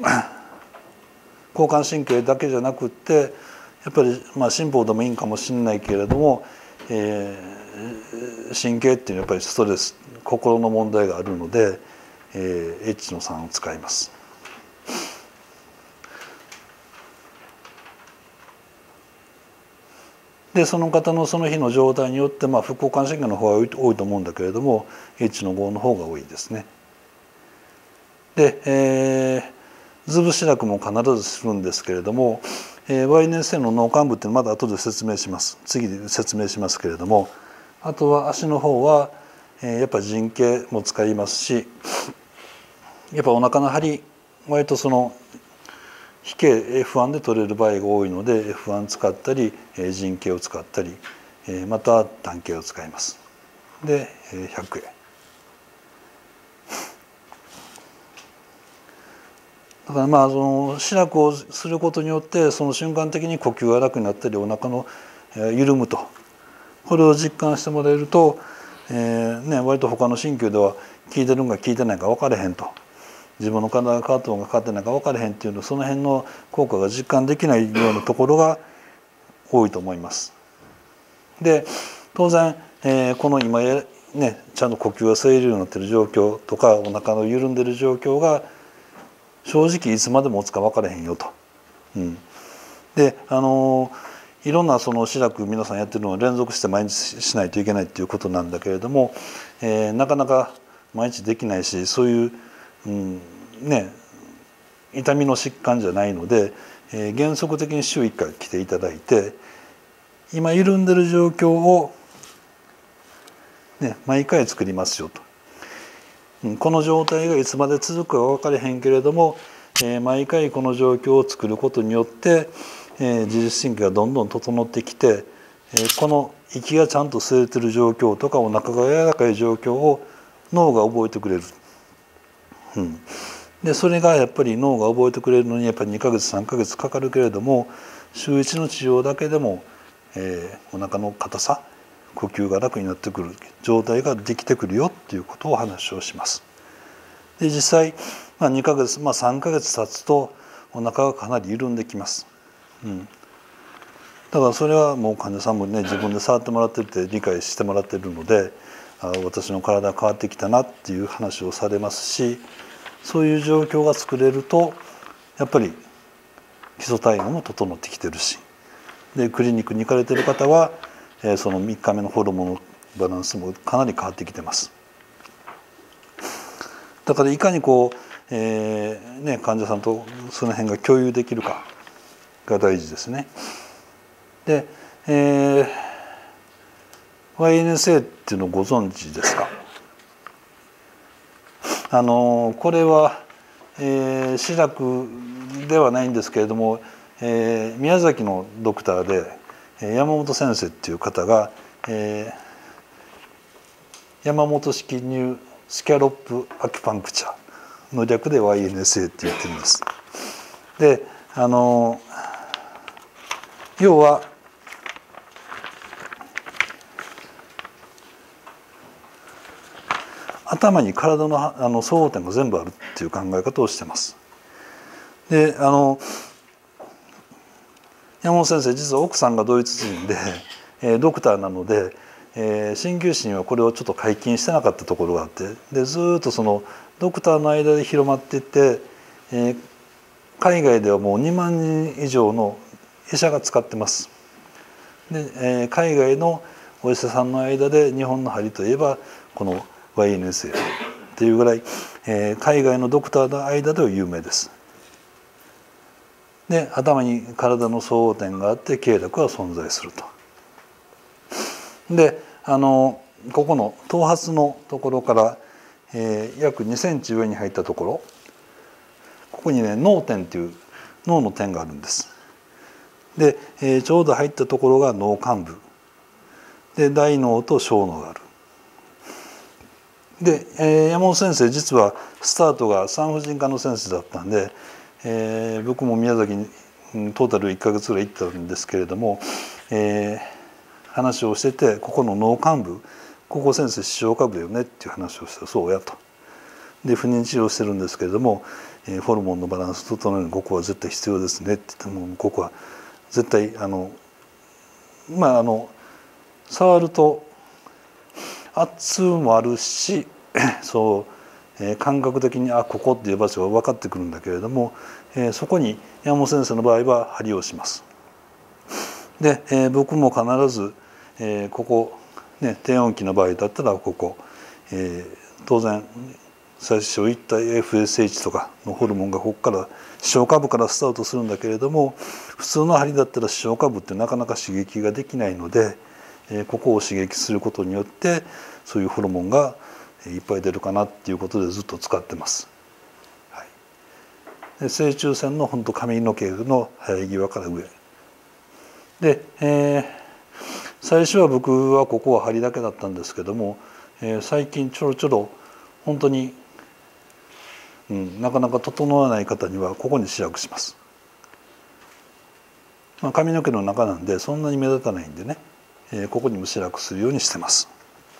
交感神経だけじゃなくってやっぱり心房でもいいんかもしれないけれども、神経っていうのはやっぱりストレス、心の問題があるので、H の3を使います。でその方のその日の状態によって副交感神経の方が多いと思うんだけれども H の5の方が多いですね。で、ズブ視力も必ずするんですけれども、Y 年性の脳幹部ってまだ後で説明します。次で説明しますけれども、あとは足の方は、やっぱり陣形も使いますし、やっぱお腹の張り割とその比形 F1 で取れる場合が多いので F1 使ったり陣形を使ったりまた単形を使います。で100円。だからその視力をすることによってその瞬間的に呼吸が楽になったりお腹の緩むと、これを実感してもらえると、割と他の鍼灸では効いてるんか効いてないか分からへんと、自分の体が変わったのか変わってないか分からへんっていうの、その辺の効果が実感できないようなところが多いと思います。で当然、この今ちゃんと呼吸が吸えるようになっている状況とかお腹の緩んでいる状況が正直いつまで持つか分からへんよと。でいろんなその視力皆さんやってるのを連続して毎日しないといけないっていうことなんだけれども、なかなか毎日できないし、そういう痛みの疾患じゃないので、 原則的に週1回来ていただいて、今緩んでる状況を、ね、毎回作りますよと。この状態がいつまで続くかは分かれへんけれども、毎回この状況を作ることによって、自律神経がどんどん整ってきて、この息がちゃんと吸えてる状況とかお腹が柔らかい状況を脳が覚えてくれる。でそれがやっぱり脳が覚えてくれるのにやっぱり2ヶ月3ヶ月かかるけれども、週1の治療だけでも、お腹の硬さ、呼吸が楽になってくる状態ができてくるよっていうことをお話をします。で実際、2ヶ月、3ヶ月経つとお腹がかなり緩んできます。だからそれはもう患者さんもね、自分で触ってもらってて理解してもらってるので、私の体が変わってきたなっていう話をされますし、そういう状況が作れるとやっぱり基礎体温も整ってきてるし、でクリニックに行かれてる方は、その3日目のホルモンのバランスもかなり変わってきてます。だからいかに患者さんとその辺が共有できるかが大事ですね。で、YNSA っていうのをご存知ですか？これは、私学ではないんですけれども、宮崎のドクターで山本先生っていう方が、山本式ニュースキャロップアキュパンクチャの略で YNSA って言ってるんです。で要は頭に体の総合点が全部あるっていう考え方をしてます。で山本先生実は奥さんがドイツ人で、ドクターなので、鍼灸師にはこれをちょっと解禁してなかったところがあって、でずっとそのドクターの間で広まっていって、海外ではもう2万人以上の医者が使ってます。で、海外のお医者さんの間で日本の針といえばこの YNSA っていうぐらい、海外のドクターの間では有名です。で頭に体の総合点があって経絡は存在すると。でここの頭髪のところから、約2センチ上に入ったところ、ここにね脳点っていう脳の点があるんです。で、ちょうど入ったところが脳幹部で大脳と小脳がある。で、山本先生実はスタートが産婦人科の先生だったんで、僕も宮崎にトータル1ヶ月ぐらい行ったんですけれども、話をしてて、ここの脳幹部、ここ先生視床下部だよねっていう話をしたら、そうやと。で不妊治療してるんですけれども、ホルモンのバランス整えるのにここは絶対必要ですねって言っても、ここは絶対触ると圧もあるしそう、感覚的にここっていう場所が分かってくるんだけれども、そこに山本先生の場合は針をします。で、僕も必ず、ここ、ね、低音期の場合だったらここ、当然最初言った FSH とかのホルモンがここから視床下部からスタートするんだけれども、普通の針だったら視床下部ってなかなか刺激ができないので、ここを刺激することによってそういうホルモンがいっぱい出るかなっていうことでずっと使ってます。はい、で正中線の本当髪の毛の生え際から上で、最初は僕はここは針だけだったんですけども、最近ちょろちょろ本当に、なかなか整わない方にはここに試薬します。髪の毛の中なんでそんなに目立たないんでね、ここにも試薬するようにしてます。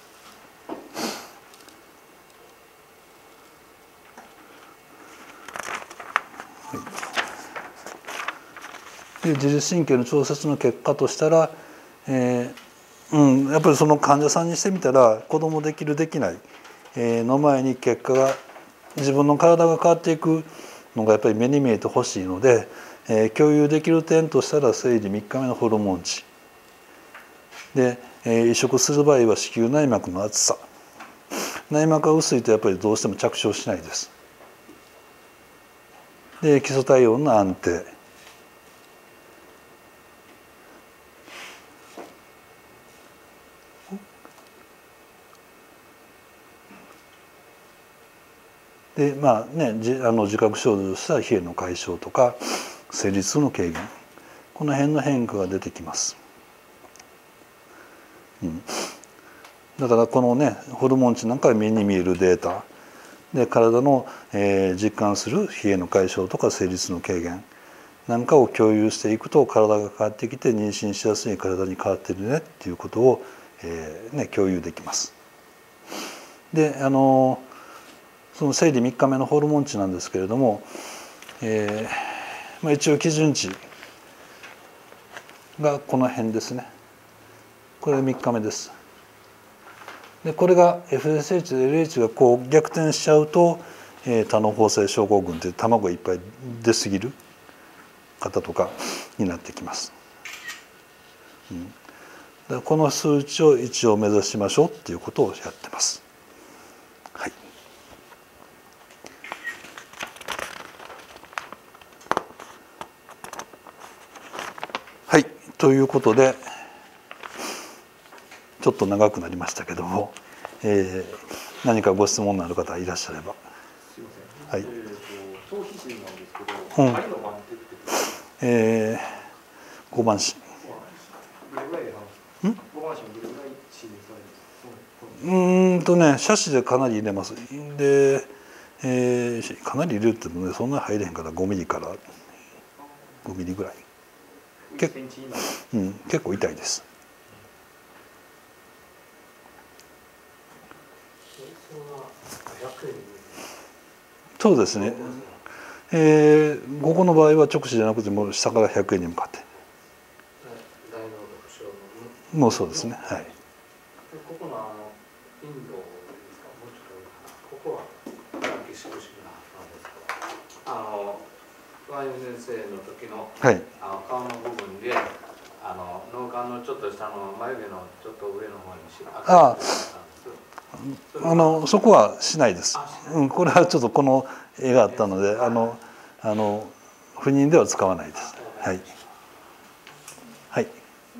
で自律神経の調節の結果としたら、やっぱりその患者さんにしてみたら子供できるできないの前に結果が自分の体が変わっていくのがやっぱり目に見えてほしいので、共有できる点としたら生理3日目のホルモン値で、移植する場合は子宮内膜の厚さ、内膜が薄いとやっぱりどうしても着床しないです。で基礎体温の安定でまあね自覚症状としては冷えの解消とか生理痛の軽減、この辺の変化が出てきます。だからこのねホルモン値なんかは目に見えるデータで体の、実感する冷えの解消とか生理痛の軽減なんかを共有していくと、体が変わってきて妊娠しやすい体に変わってるねっていうことを、共有できます。でその生理3日目のホルモン値なんですけれども、一応基準値がこの辺ですね。これが3日目です。でこれが FSH と LH がこう逆転しちゃうと、多嚢胞性症候群という卵がいっぱい出過ぎる方とかになってきます。だからこの数値を一応目指しましょうっていうことをやってます。はい。はい、ということでちょっと長くなりましたけども、何かご質問のある方いらっしゃれば。 すいません。 はい。 頭皮診なんですけど、針の番手って 5番子。 どれぐらいなんですか。5番子もどれぐらい診療されるんですか。 斜視でかなり入れます。で、かなり入れるってもねそんなに入れへんから5ミリから5ミリぐらい。結構痛いです。そうですね。ここの場合は直視じゃなくても下から100円に向かって。もうそうですね。はい。 ここのインドですか。もうちょっとここは激しくしななんですか。ワイン先生の時の、顔の部分で脳幹のちょっと下の眉毛のちょっと上の方に赤いそこはしないです。これはちょっとこの絵があったので不妊では使わないです。はい。はい。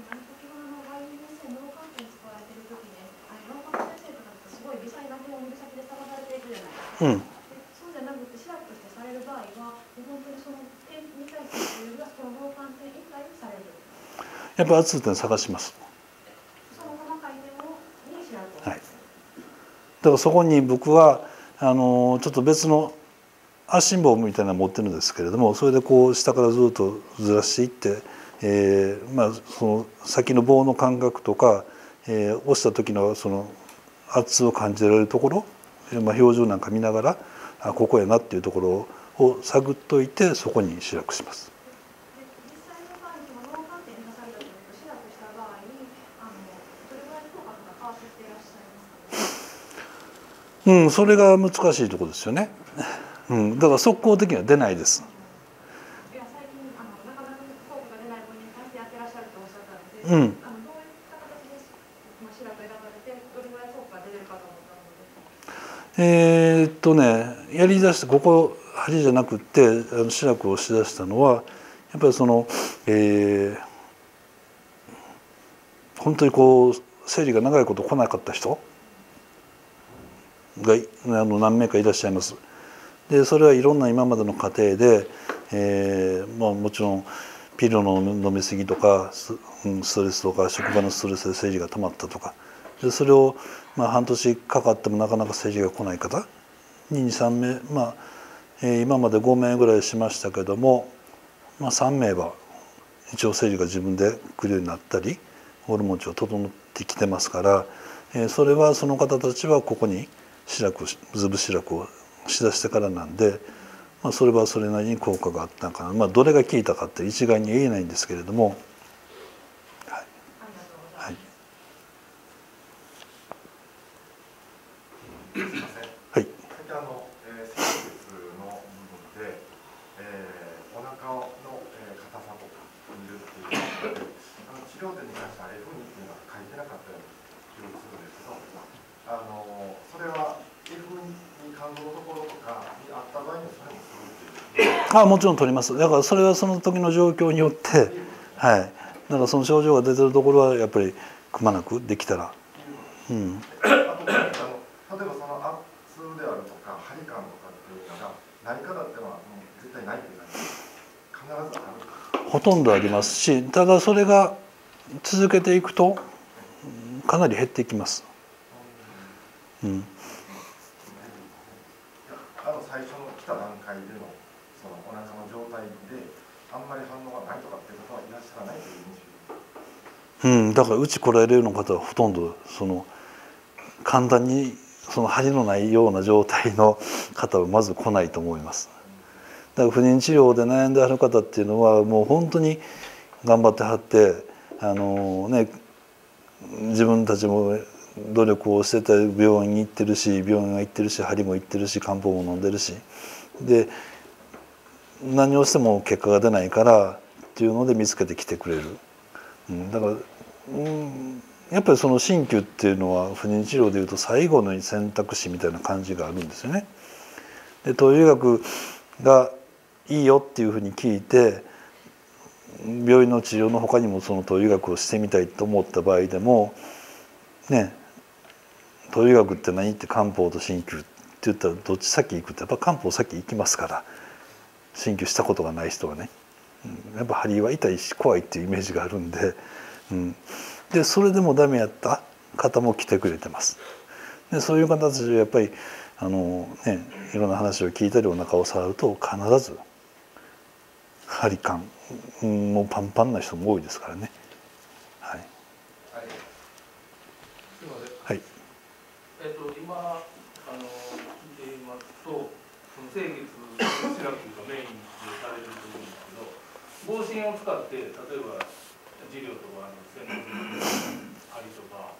そうじゃなくてシラップしてされる場合は本当にその点に対するよりはその脳幹点以外にされる。 やっぱり圧点探します。 その細かい点にシラップを。はい。 だからそこに僕はちょっと別の足信棒みたいなの持ってるんですけれども、それでこう下からずっとずらしていって、その先の棒の感覚とか、押した時のその圧を感じられるところ、表情なんか見ながらここやなっていうところを探っといてそこにシラクします。それが難しいところですよね。だから速攻的には出ないです。やりだしてここ針じゃなくってシラクをしだしたのはやっぱりその、本当にこう生理が長いこと来なかった人が何名かいらっしゃいます。でそれはいろんな今までの過程で、もちろんピルの飲み過ぎとかストレスとか職場のストレスで生理が溜まったとかで、それを半年かかってもなかなか生理が来ない方に23名、今まで5名ぐらいしましたけども、3名は一応生理が自分で来るようになったりホルモン値が整ってきてますから、それはその方たちはここにズブシラクをしだしてからなんで、それはそれなりに効果があったのかな、どれが効いたかって一概に言えないんですけれども、はい。 すみません。 はい。 先生の部分で、お腹の硬さとか見るっていう治療点に関しては F2 っていうのは書いてなかったような気がするんですけど、それは F2 肝臓のところとかにあった場合にはそれもするっていう。 もちろん取ります。だからそれはその時の状況によって、はい。だからその症状が出てるところはやっぱりくまなくできたら。あと例えばその圧であるとか張り感とかっていうない方っていうのはもう絶対ないという感じです。必ずある。 ほとんどありますし、ただそれが続けていくとかなり減っていきます。うん、 最初の来た段階でのそのお腹の状態であんまり反応がないとかっていうことはいらっしゃらないという認識。 うん、だからうち来られるような方はほとんどその簡単にその張りのないような状態の方はまず来ないと思います。だから不妊治療で悩んである方っていうのはもう本当に頑張ってはって自分たちも努力をしてて病院に行ってるし、病院は行ってるし、針も行ってるし、漢方も飲んでるし、で何をしても結果が出ないからっていうので見つけてきてくれる。だから、やっぱりその鍼灸っていうのは不妊治療でいうと最後の選択肢みたいな感じがあるんですよね。で東洋医学がいいよっていうふうに聞いて病院の治療の他にもその東洋医学をしてみたいと思った場合でもね、東洋医学って何って漢方と鍼灸って言ったらどっち先行くってやっぱ漢方先行きますから、鍼灸したことがない人はね、やっぱ針は痛いし怖いっていうイメージがあるんで、でそれでもダメやった方も来てくれてます。でそういう方たちはやっぱりいろんな話を聞いたりお腹を触ると必ず針感、もうパンパンな人も多いですからね。はい。はい。 今聞いていますと、その清潔シラクがメインでされると思うんですけど、防振を使って例えば治療とか専門の針とか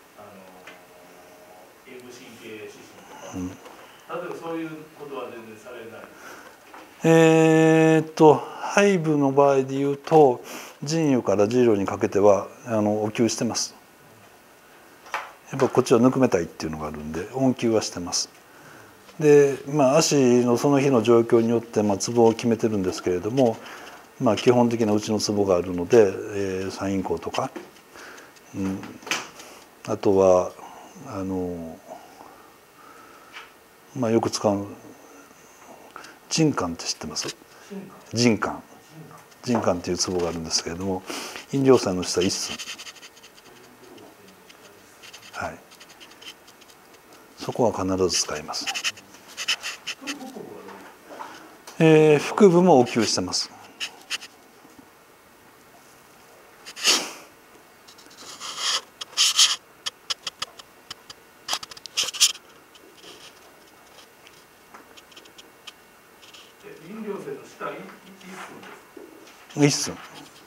陰部神経指針とか、例えばそういうことは全然されないですか？ 肺部の場合でいうと腎兪から治療にかけてはお灸してます。やっぱこっちはぬくめたいっていうのがあるんで温灸はしてます。で足のその日の状況によってツボを決めてるんですけれども、基本的なうちのツボがあるので、三陰交とか、あとはよく使う腎管って知ってます？腎管っていうツボがあるんですけれども、陰陵線の下一寸、はい、そこは必ず使います。腹部もお灸してます。一寸。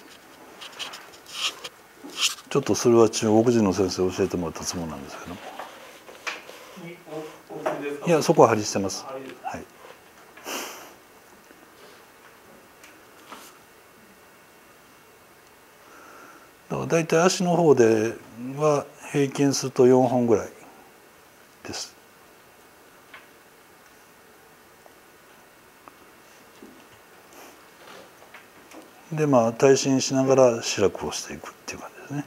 ちょっとそれは中国人の先生教えてもらったつもりなんですけども。いやそこは針してます。はい。だから大体足の方では平均すると4本ぐらいです。で耐震しながら志らくをしていくっていう感じですね。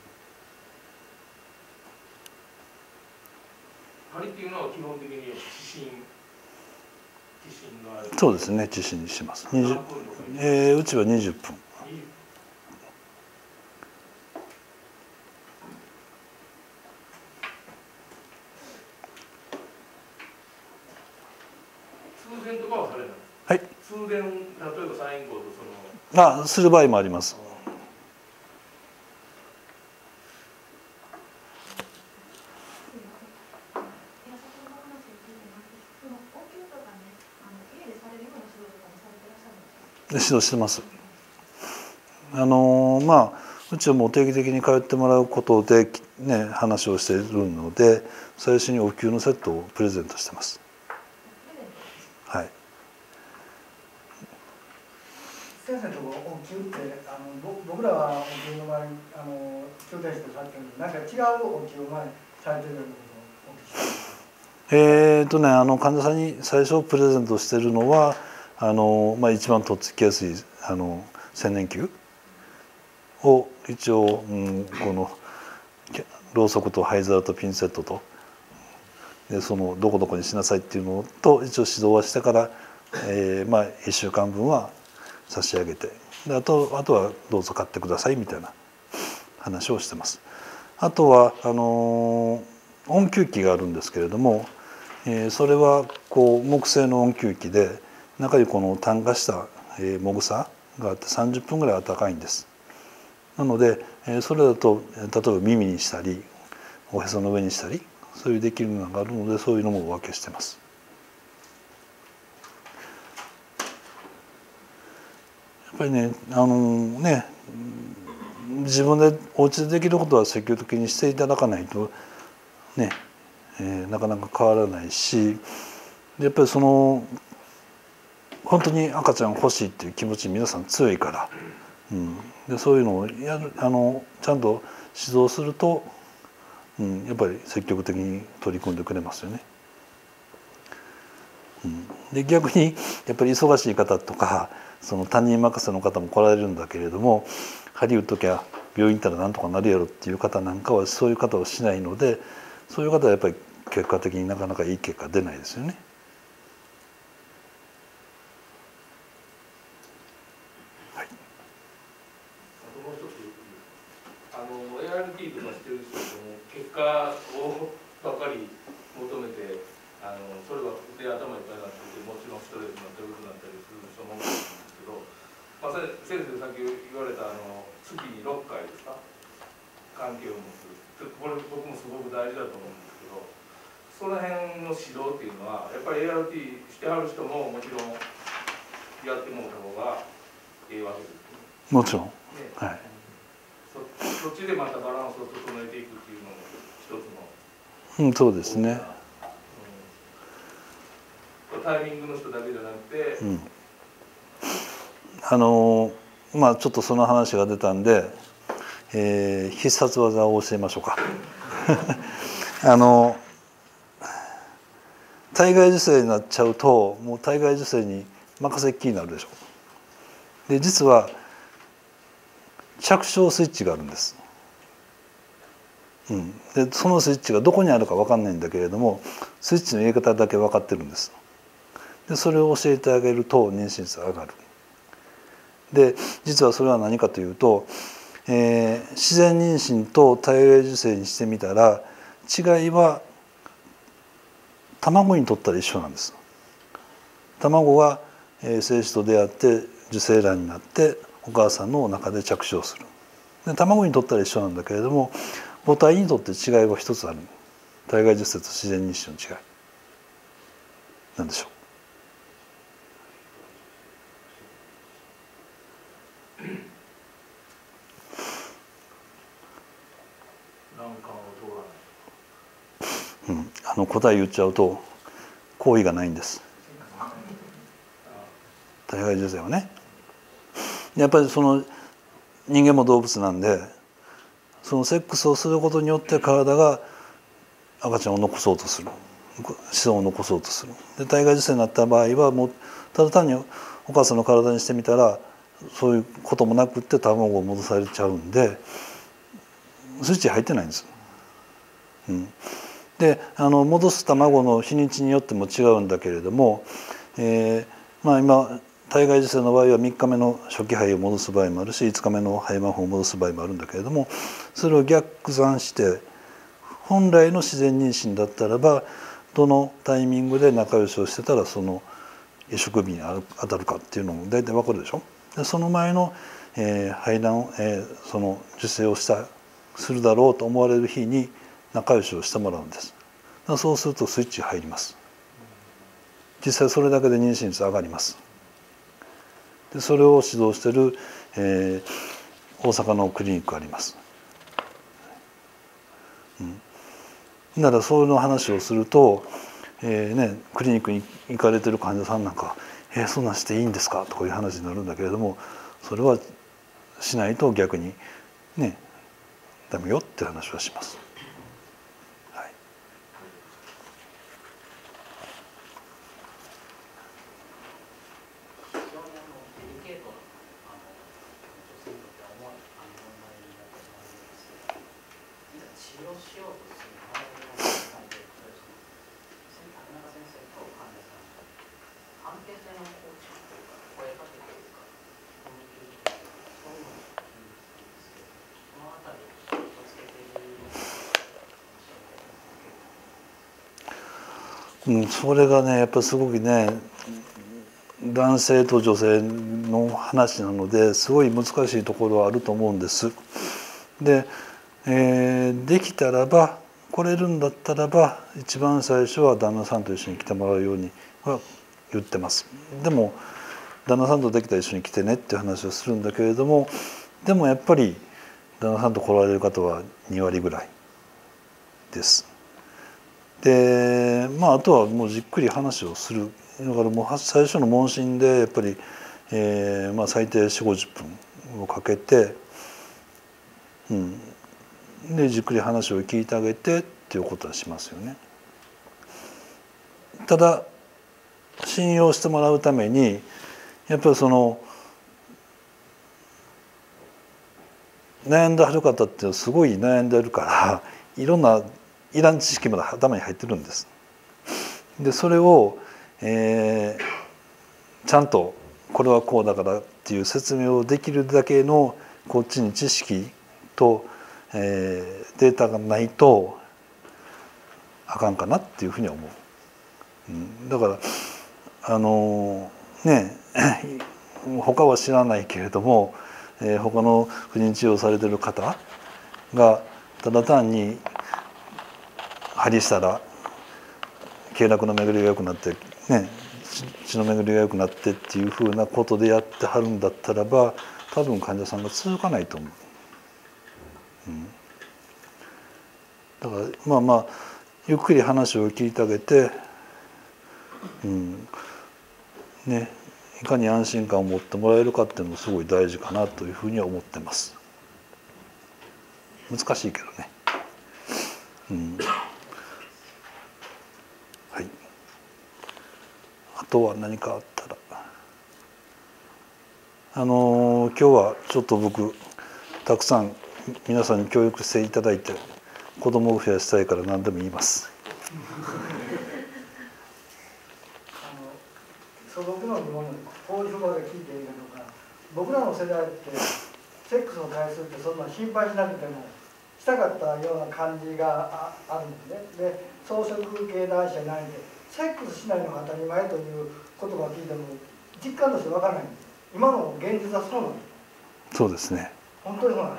針っていうのは基本的に指針がある。 そうですね、指針にします。うちは20分。 通電とかはされない。 はい。 通電、例えばサインコードする場合もあります。指導してます。うちはもう定期的に通ってもらうことで話をしているので、最初にお灸のセットをプレゼントしてます。はい。 先生のところお灸って僕らはお灸の場合灸体師とされてるんで、なんか違うお灸をされてるようなことをお聞きしたいです。 患者さんに最初プレゼントしているのは一番とっつきやすい千年灸を一応、このろうそくと灰皿とピンセットとでそのどこどこにしなさいっていうのと一応指導はしてから 1週間分は差し上げて、であとはどうぞ買ってくださいみたいな話をしてます。あとは温灸器があるんですけれども、それはこう木製の温灸器で中にこの炭化したもぐさがあって30分ぐらい温かいんです。なのでそれだと例えば耳にしたりおへその上にしたりそういうできるのがあるので、そういうのもお分けしてます。やっぱりね自分でお家でできることは積極的にしていただかないとね、なかなか変わらないし、やっぱり本当に赤ちゃん欲しいっていう気持ち皆さん強いから、でそういうのをちゃんと指導すると、やっぱり積極的に取り組んでくれますよね。で逆にやっぱり忙しい方とか他人任せの方も来られるんだけれども、針打っときゃ病院行ったらなんとかなるやろっていう方なんかはそういう方をしないので、そういう方はやっぱり結果的になかなかいい結果出ないですよね。 はい、あともう一つ、ART とかしてる人も結果をばっかり求めてそれはで頭いっぱいになってて、もちろんストレスになってうつになったりする人も多いんですけど、先生さっき言われた月に6回ですか、関係を持つ、これ僕もすごく大事だと思うんですけど、その辺の指導っていうのはやっぱり ART してはる人ももちろんやってもらった方がいいわけですね。 もちろん、 ね、 はい、 そっちでまたバランスを整えていくっていうのも一つの、 そうですね。 タイミングの人だけじゃなくて、 ちょっとその話が出たんで、必殺技を教えましょうか。体外受精になっちゃうともう体外受精に任せっきりになるでしょ。で実は着床スイッチがあるんです。でそのスイッチがどこにあるか分かんないんだけれども、スイッチの入れ方だけ分かってるんです。でそれを教えてあげると妊娠率が上がる。で実はそれは何かというと、自然妊娠と体外受精にしてみたら違いは卵にとったら一緒なんです。卵が精子と出会って受精卵になってお母さんのお腹で着床する。で卵にとったら一緒なんだけれども、母体にとって違いは一つある。体外受精と自然妊娠の違いなんでしょう。答え言っちゃうと行為がないんです。体外受精はね。やっぱり人間も動物なんで、そのセックスをすることによって体が赤ちゃんを残そうとする、子孫を残そうとする。で体外受精になった場合はもうただ単にお母さんの体にしてみたらそういうこともなくって卵を戻されちゃうんでスイッチ入ってないんです。で戻す卵の日にちによっても違うんだけれども、今体外受精の場合は3日目の初期胚を戻す場合もあるし5日目の胚盤胞を戻す場合もあるんだけれども、それを逆算して本来の自然妊娠だったらばどのタイミングで仲良しをしてたらその移植日に当たるかっていうのも大体分かるでしょ。でその前の排卵その受精をするだろうと思われる日に仲良しをしてもらうんです。そうするとスイッチが入ります。実際それだけで妊娠率上がります。でそれを指導している、大阪のクリニックあります。ならそういうの話をすると、クリニックに行かれてる患者さんなんか「そんなんしていいんですか?」とかいう話になるんだけれども、それはしないと逆にねダメよって話はします。 関係それがねやっぱりすごくね男性と女性の話なのですごい難しいところはあると思うんです。で、できたらば来れるんだったらば一番最初は旦那さんと一緒に来てもらうようには言ってます。でも旦那さんとできたら一緒に来てねっていう話をするんだけれども、でもやっぱり旦那さんと来られる方は2割ぐらいです。であとはもうじっくり話をする。だからもう最初の問診でやっぱり、最低4、50分をかけて、でじっくり話を聞いてあげてっていうことはしますよね。ただ信用してもらうためにやっぱりその悩んではる方ってすごい悩んでるからいろんないらん知識まで頭に入ってるんです。でそれを、ちゃんとこれはこうだからっていう説明をできるだけのこっちに知識と、データがないとあかんかなっていうふうには思う。だから他は知らないけれども、他の不妊治療されてる方がただ単に針したら経絡の巡りが良くなってね血の巡りが良くなってっていうふうなことでやってはるんだったらば多分患者さんが続かないと思う。だからゆっくり話を聞いてあげて、いかに安心感を持ってもらえるかっていうのもすごい大事かなというふうには思ってます。難しいけどね。はい。あとは何かあったら、今日はちょっと僕たくさん皆さんに教育していただいて子供を増やしたいから何でも言います。 素朴の疑問でこういうことで聞いているのか、僕らの世代ってセックスの回数ってそんな心配しなくてもしたかったような感じがあるんですね。で草食系男子じゃないんでセックスしないのが当たり前という言葉を聞いても実感として分からないんです。今の現実はそうなんです。 そうですね。 本当にそうなんです。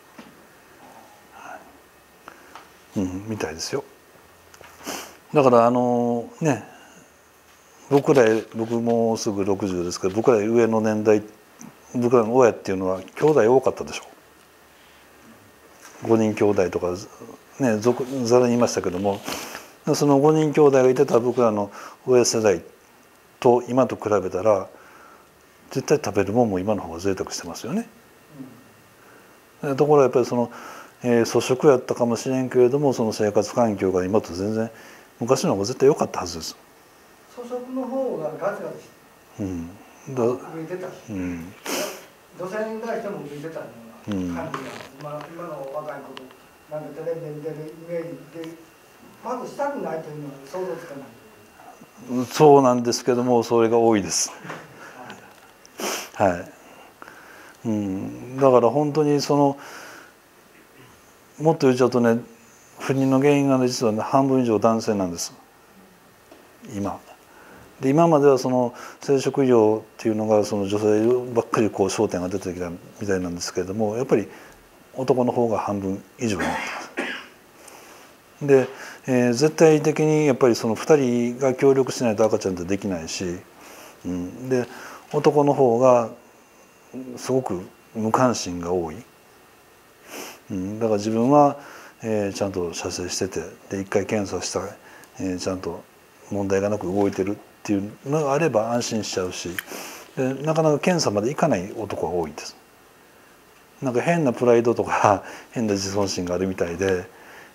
みたいですよ。だから僕もすぐ60ですけど、僕ら上の年代、僕らの親っていうのは兄弟多かったでしょう。5人兄弟とかねざらにいましたけども、その5人兄弟がいてた僕らの親世代と今と比べたら絶対食べるもんも今の方が贅沢してますよね。ところがやっぱりその粗食やったかもしれんけれども、その生活環境が今と全然昔の方が絶対良かったはずです。 粗食の方がガツガツして浮いてたし、女性に対しても浮いてたような感じが、今の若い子となんかテレビで見てるイメージでまずしたくないというのは想像つかない。 そうなんですけども、それが多いです。はい。だから本当にもっと言っちゃうとね、不妊の原因が実はね半分以上男性なんです。今まではその生殖医療っていうのがその女性ばっかり焦点が出てきたみたいなんですけれども、やっぱり男の方が半分以上になってます。で、絶対的にやっぱりその2人が協力しないと赤ちゃんってできないし、で男の方がすごく無関心が多い。だから自分は、ちゃんと射精しててで一回検査したら、ちゃんと問題がなく動いてるっていうのがあれば安心しちゃうし、でなかなか検査までいかない男が多いんです。なんか変なプライドとか変な自尊心があるみたいで、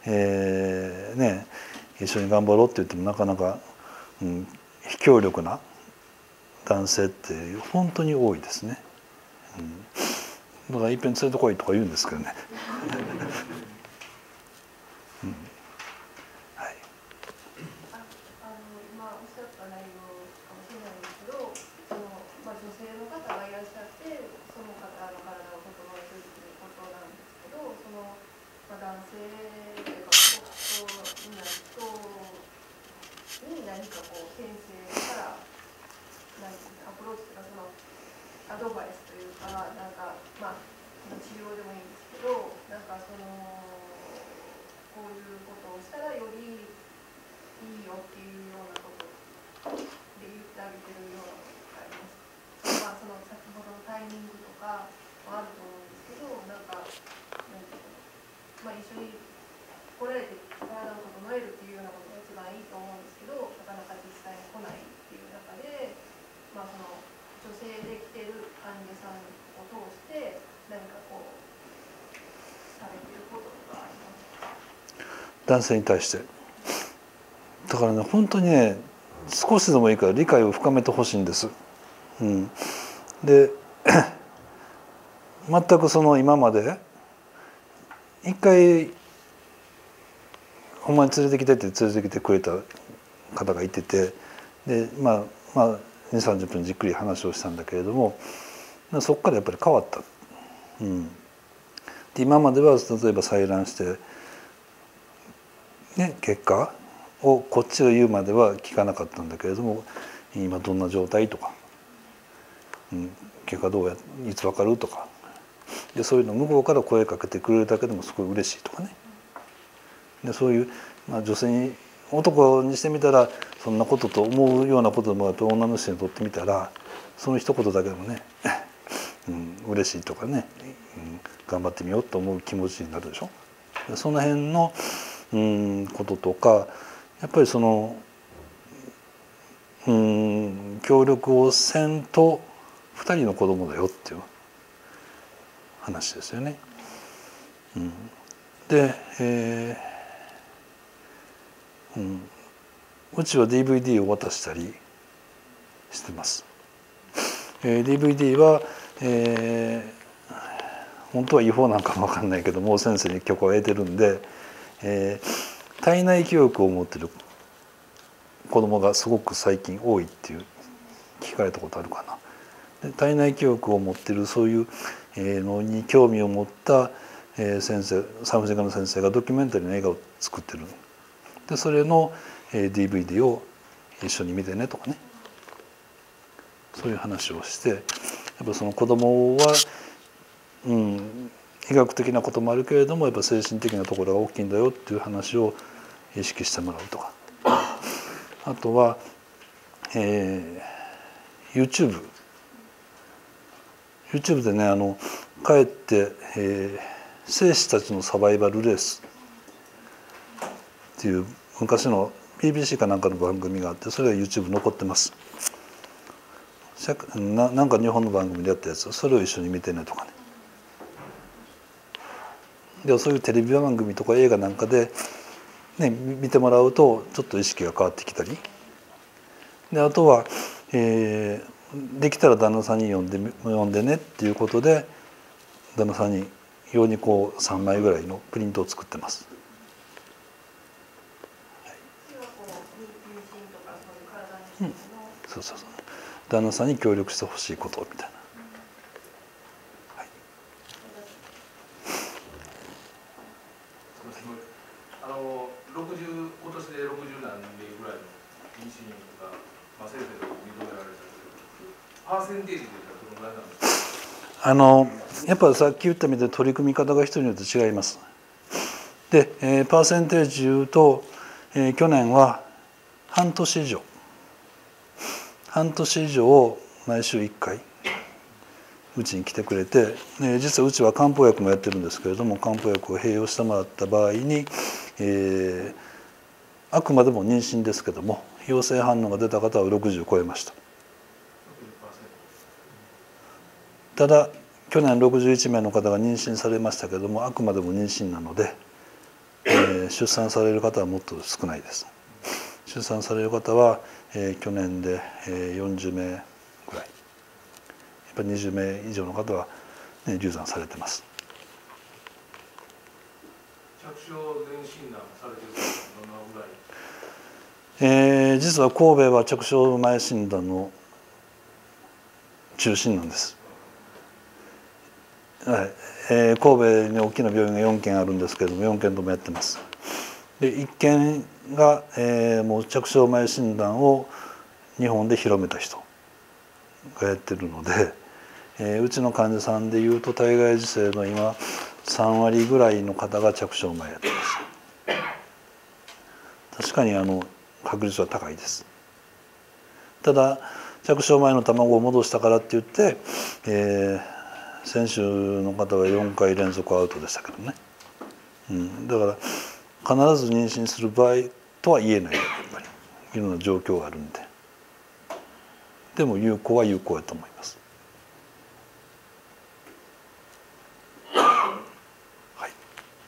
一緒に頑張ろうって言ってもなかなか、非協力な男性って本当に多いですね。だからいっぺん連れてこいとか言うんですけどね。 今おっしゃった内容かもしれないんですけど、 性の方がいらっしゃって、その方の体を整えるということなんですけど、男性というか人に何かこう先生からアプローチというか、アドバイスというか、なんか治療でもいいんですけど、なんかこういうことをしたらよりいいよっていうようなことで言ってあげてるようなことがあります。その先ほどのタイミングとかもあると思うんですけど、なんか一緒に来られて体を整えるっていうようなことが一番いいと思うんですけど、なかなか実際に来ないっていう中で、その女性で来てる患者さんを通して何かこうされてることとかありますか？ 男性に対して。だからね、本当にね、少しでもいいから理解を深めてほしいんです。で全く今まで一回ほんまに連れてきてって連れてきてくれた方がいてて、で2、30分じっくり話をしたんだけれども、そこからやっぱり変わった。で今までは例えば採卵して、結果をこっちが言うまでは聞かなかったんだけれども、今どんな状態とか、結果どうやいつ分かるとかで、そういうの向こうから声かけてくれるだけでもすごい嬉しいとかね。でそういう、女性に男にしてみたらそんなことと思うようなこともやっぱり女の人にとってみたらその一言だけでもね、嬉しいとかね、頑張ってみようと思う気持ちになるでしょ。その辺のこととか、やっぱり協力をせんと2人の子供だよっていう話ですよね。で、うちは DVD を渡したりしてます。DVD は、本当は違法なんかも分かんないけども先生に許可を得てるんで、体内記憶を持ってる子供がすごく最近多いっていう聞かれたことあるかな。で体内記憶を持ってるそういうのに興味を持った先生、産婦人科の先生がドキュメンタリーの映画を作ってる。でそれの DVD を一緒に見てねとかね、そういう話をして、やっぱその子供は医学的なこともあるけれどもやっぱ精神的なところが大きいんだよっていう話を意識してもらうとか、あとは、YouTube でね帰って、生死たちのサバイバルレースっていう昔の BBC かなんかの番組があって、それが YouTube 残ってます。なんか日本の番組でやったやつ、それを一緒に見てねとかね。でそういうテレビ番組とか映画なんかで、見てもらうとちょっと意識が変わってきたり、であとは、できたら旦那さんに読んでねっていうことで旦那さんに用に3枚ぐらいのプリントを作ってます。そう旦那さんに協力してほしいことみたいな。 今年で60何例ぐらいの妊娠が、先生と認められたけど、パーセンテージで言ったらどのぐらいなんですか？ やっぱさっき言ったみたいに取り組み方が人によって違います。で、パーセンテージ言うと、去年は半年以上毎週1回うちに来てくれて、実はうちは漢方薬もやってるんですけれども、漢方薬を併用してもらった場合に、あくまでも妊娠ですけども陽性反応が出た方は60を超えました。ただ去年61名の方が妊娠されましたけれども、あくまでも妊娠なので、出産される方はもっと少ないです。出産される方は、去年で40名ぐらい、やっぱり20名以上の方は、流産されてます。 着床前診断されている方はどのぐらい？ 実は神戸は着床前診断の中心なんです。はい、神戸に大きな病院が4軒あるんですけれども4軒ともやってます。で1軒が、もう着床前診断を日本で広めた人がやってるので、うちの患者さんでいうと体外受精の今3割ぐらいの方が着床前やってます。確かに確率は高いです。ただ着床前の卵を戻したからって言って、先週の方は4回連続アウトでしたけどね、だから必ず妊娠する場合とは言えない、やっぱりいろんな状況があるんで。でも有効は有効やと思います。はい。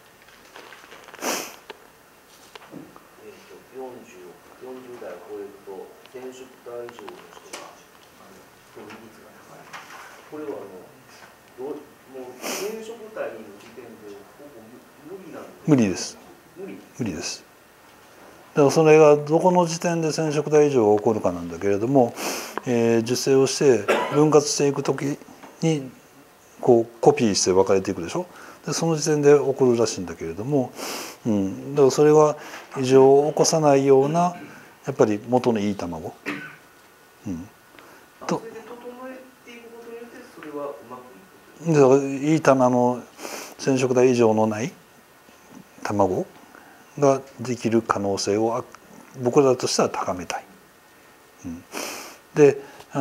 40代を超えると染色体以上の人が比率が高い。これはもう染色体の時点でほぼ無理なんですか？ 無理です。無理です。だからそれがどこの時点で染色体異常が起こるかなんだけれども、受精をして分割していく時にこうコピーして分かれていくでしょ。でその時点で起こるらしいんだけれども、だからそれは異常を起こさないようなやっぱり元のいい卵、 それで整えていくことによってそれはうまくいく。 だからいい染色体異常のない卵ができる可能性を僕らとしては高めたい。で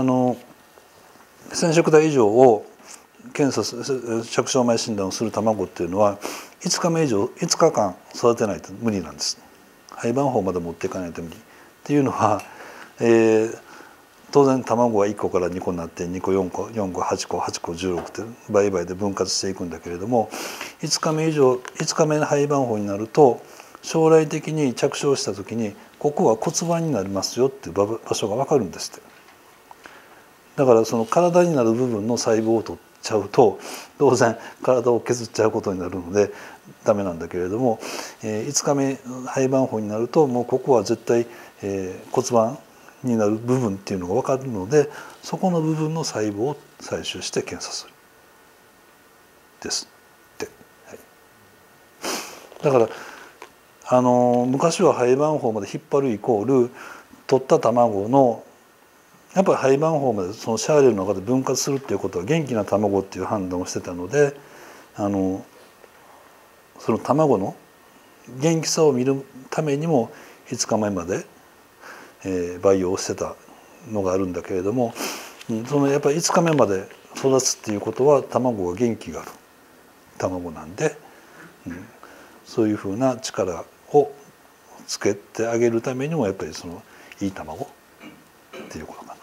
染色体異常を検査着床前診断をする卵っていうのは5日間育てないと無理なんです。胚盤胞まで持っていかないと無理っていうのは、当然卵は1個から2個になって2個4個4個8個8個16って倍々で分割していくんだけれども5日目の胚盤胞になると将来的に着床した時にここは骨盤になりますよっていう場所が分かるんですって。だからその体になる部分の細胞を取っちゃうと当然体を削っちゃうことになるのでダメなんだけれども、5日目胚盤胞になるともうここは絶対、骨盤になる部分っていうのが分かるのでそこの部分の細胞を採取して検査するですって、はい、だから昔は胚盤胞まで引っ張るイコール取った卵のやっぱり胚盤胞までそのシャーレの中で分割するっていうことは元気な卵っていう判断をしてたのでその卵の元気さを見るためにも5日前まで培養をしてたのがあるんだけれどもそのやっぱり5日目まで育つっていうことは卵が元気がある卵なんで、そういうふうな力をつけてあげるためにもやっぱりそのいい卵っていうことかな。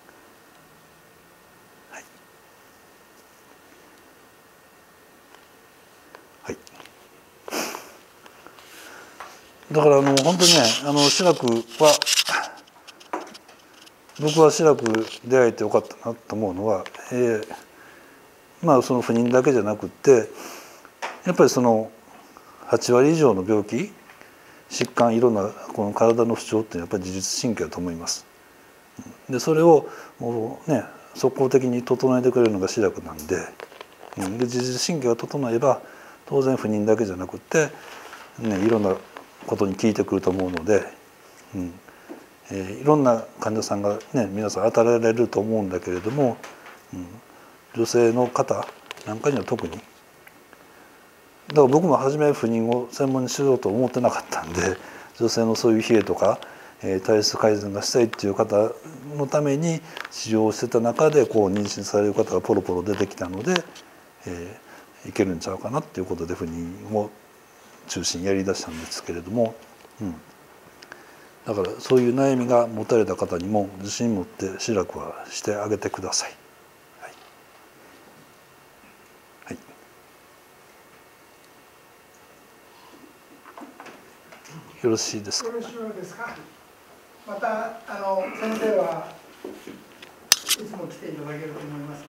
はい。はい。だから本当にね志らくは僕は志らく出会えてよかったなと思うのは、まあその不妊だけじゃなくってやっぱりその8割以上の病気疾患いろんなこの体の不調っていうのはやっぱり自律神経だと思います。でそれをもうね即効的に整えてくれるのが志らくなんで、で自律神経が整えば当然不妊だけじゃなくって、いろんなことに効いてくると思うので、いろんな患者さんがね皆さん当たられると思うんだけれども、女性の方なんかには特にだから僕も初め不妊を専門にしようと思ってなかったんで女性のそういう冷えとか体質改善がしたいっていう方のために治療をしてた中でこう妊娠される方がポロポロ出てきたので、いけるんちゃうかなっていうことで不妊を中心にやりだしたんですけれども、だからそういう悩みが持たれた方にも自信持って志らくはしてあげてください。はいはい、よろしいですか。 よろしいですか。また先生はいつも来ていただけると思います。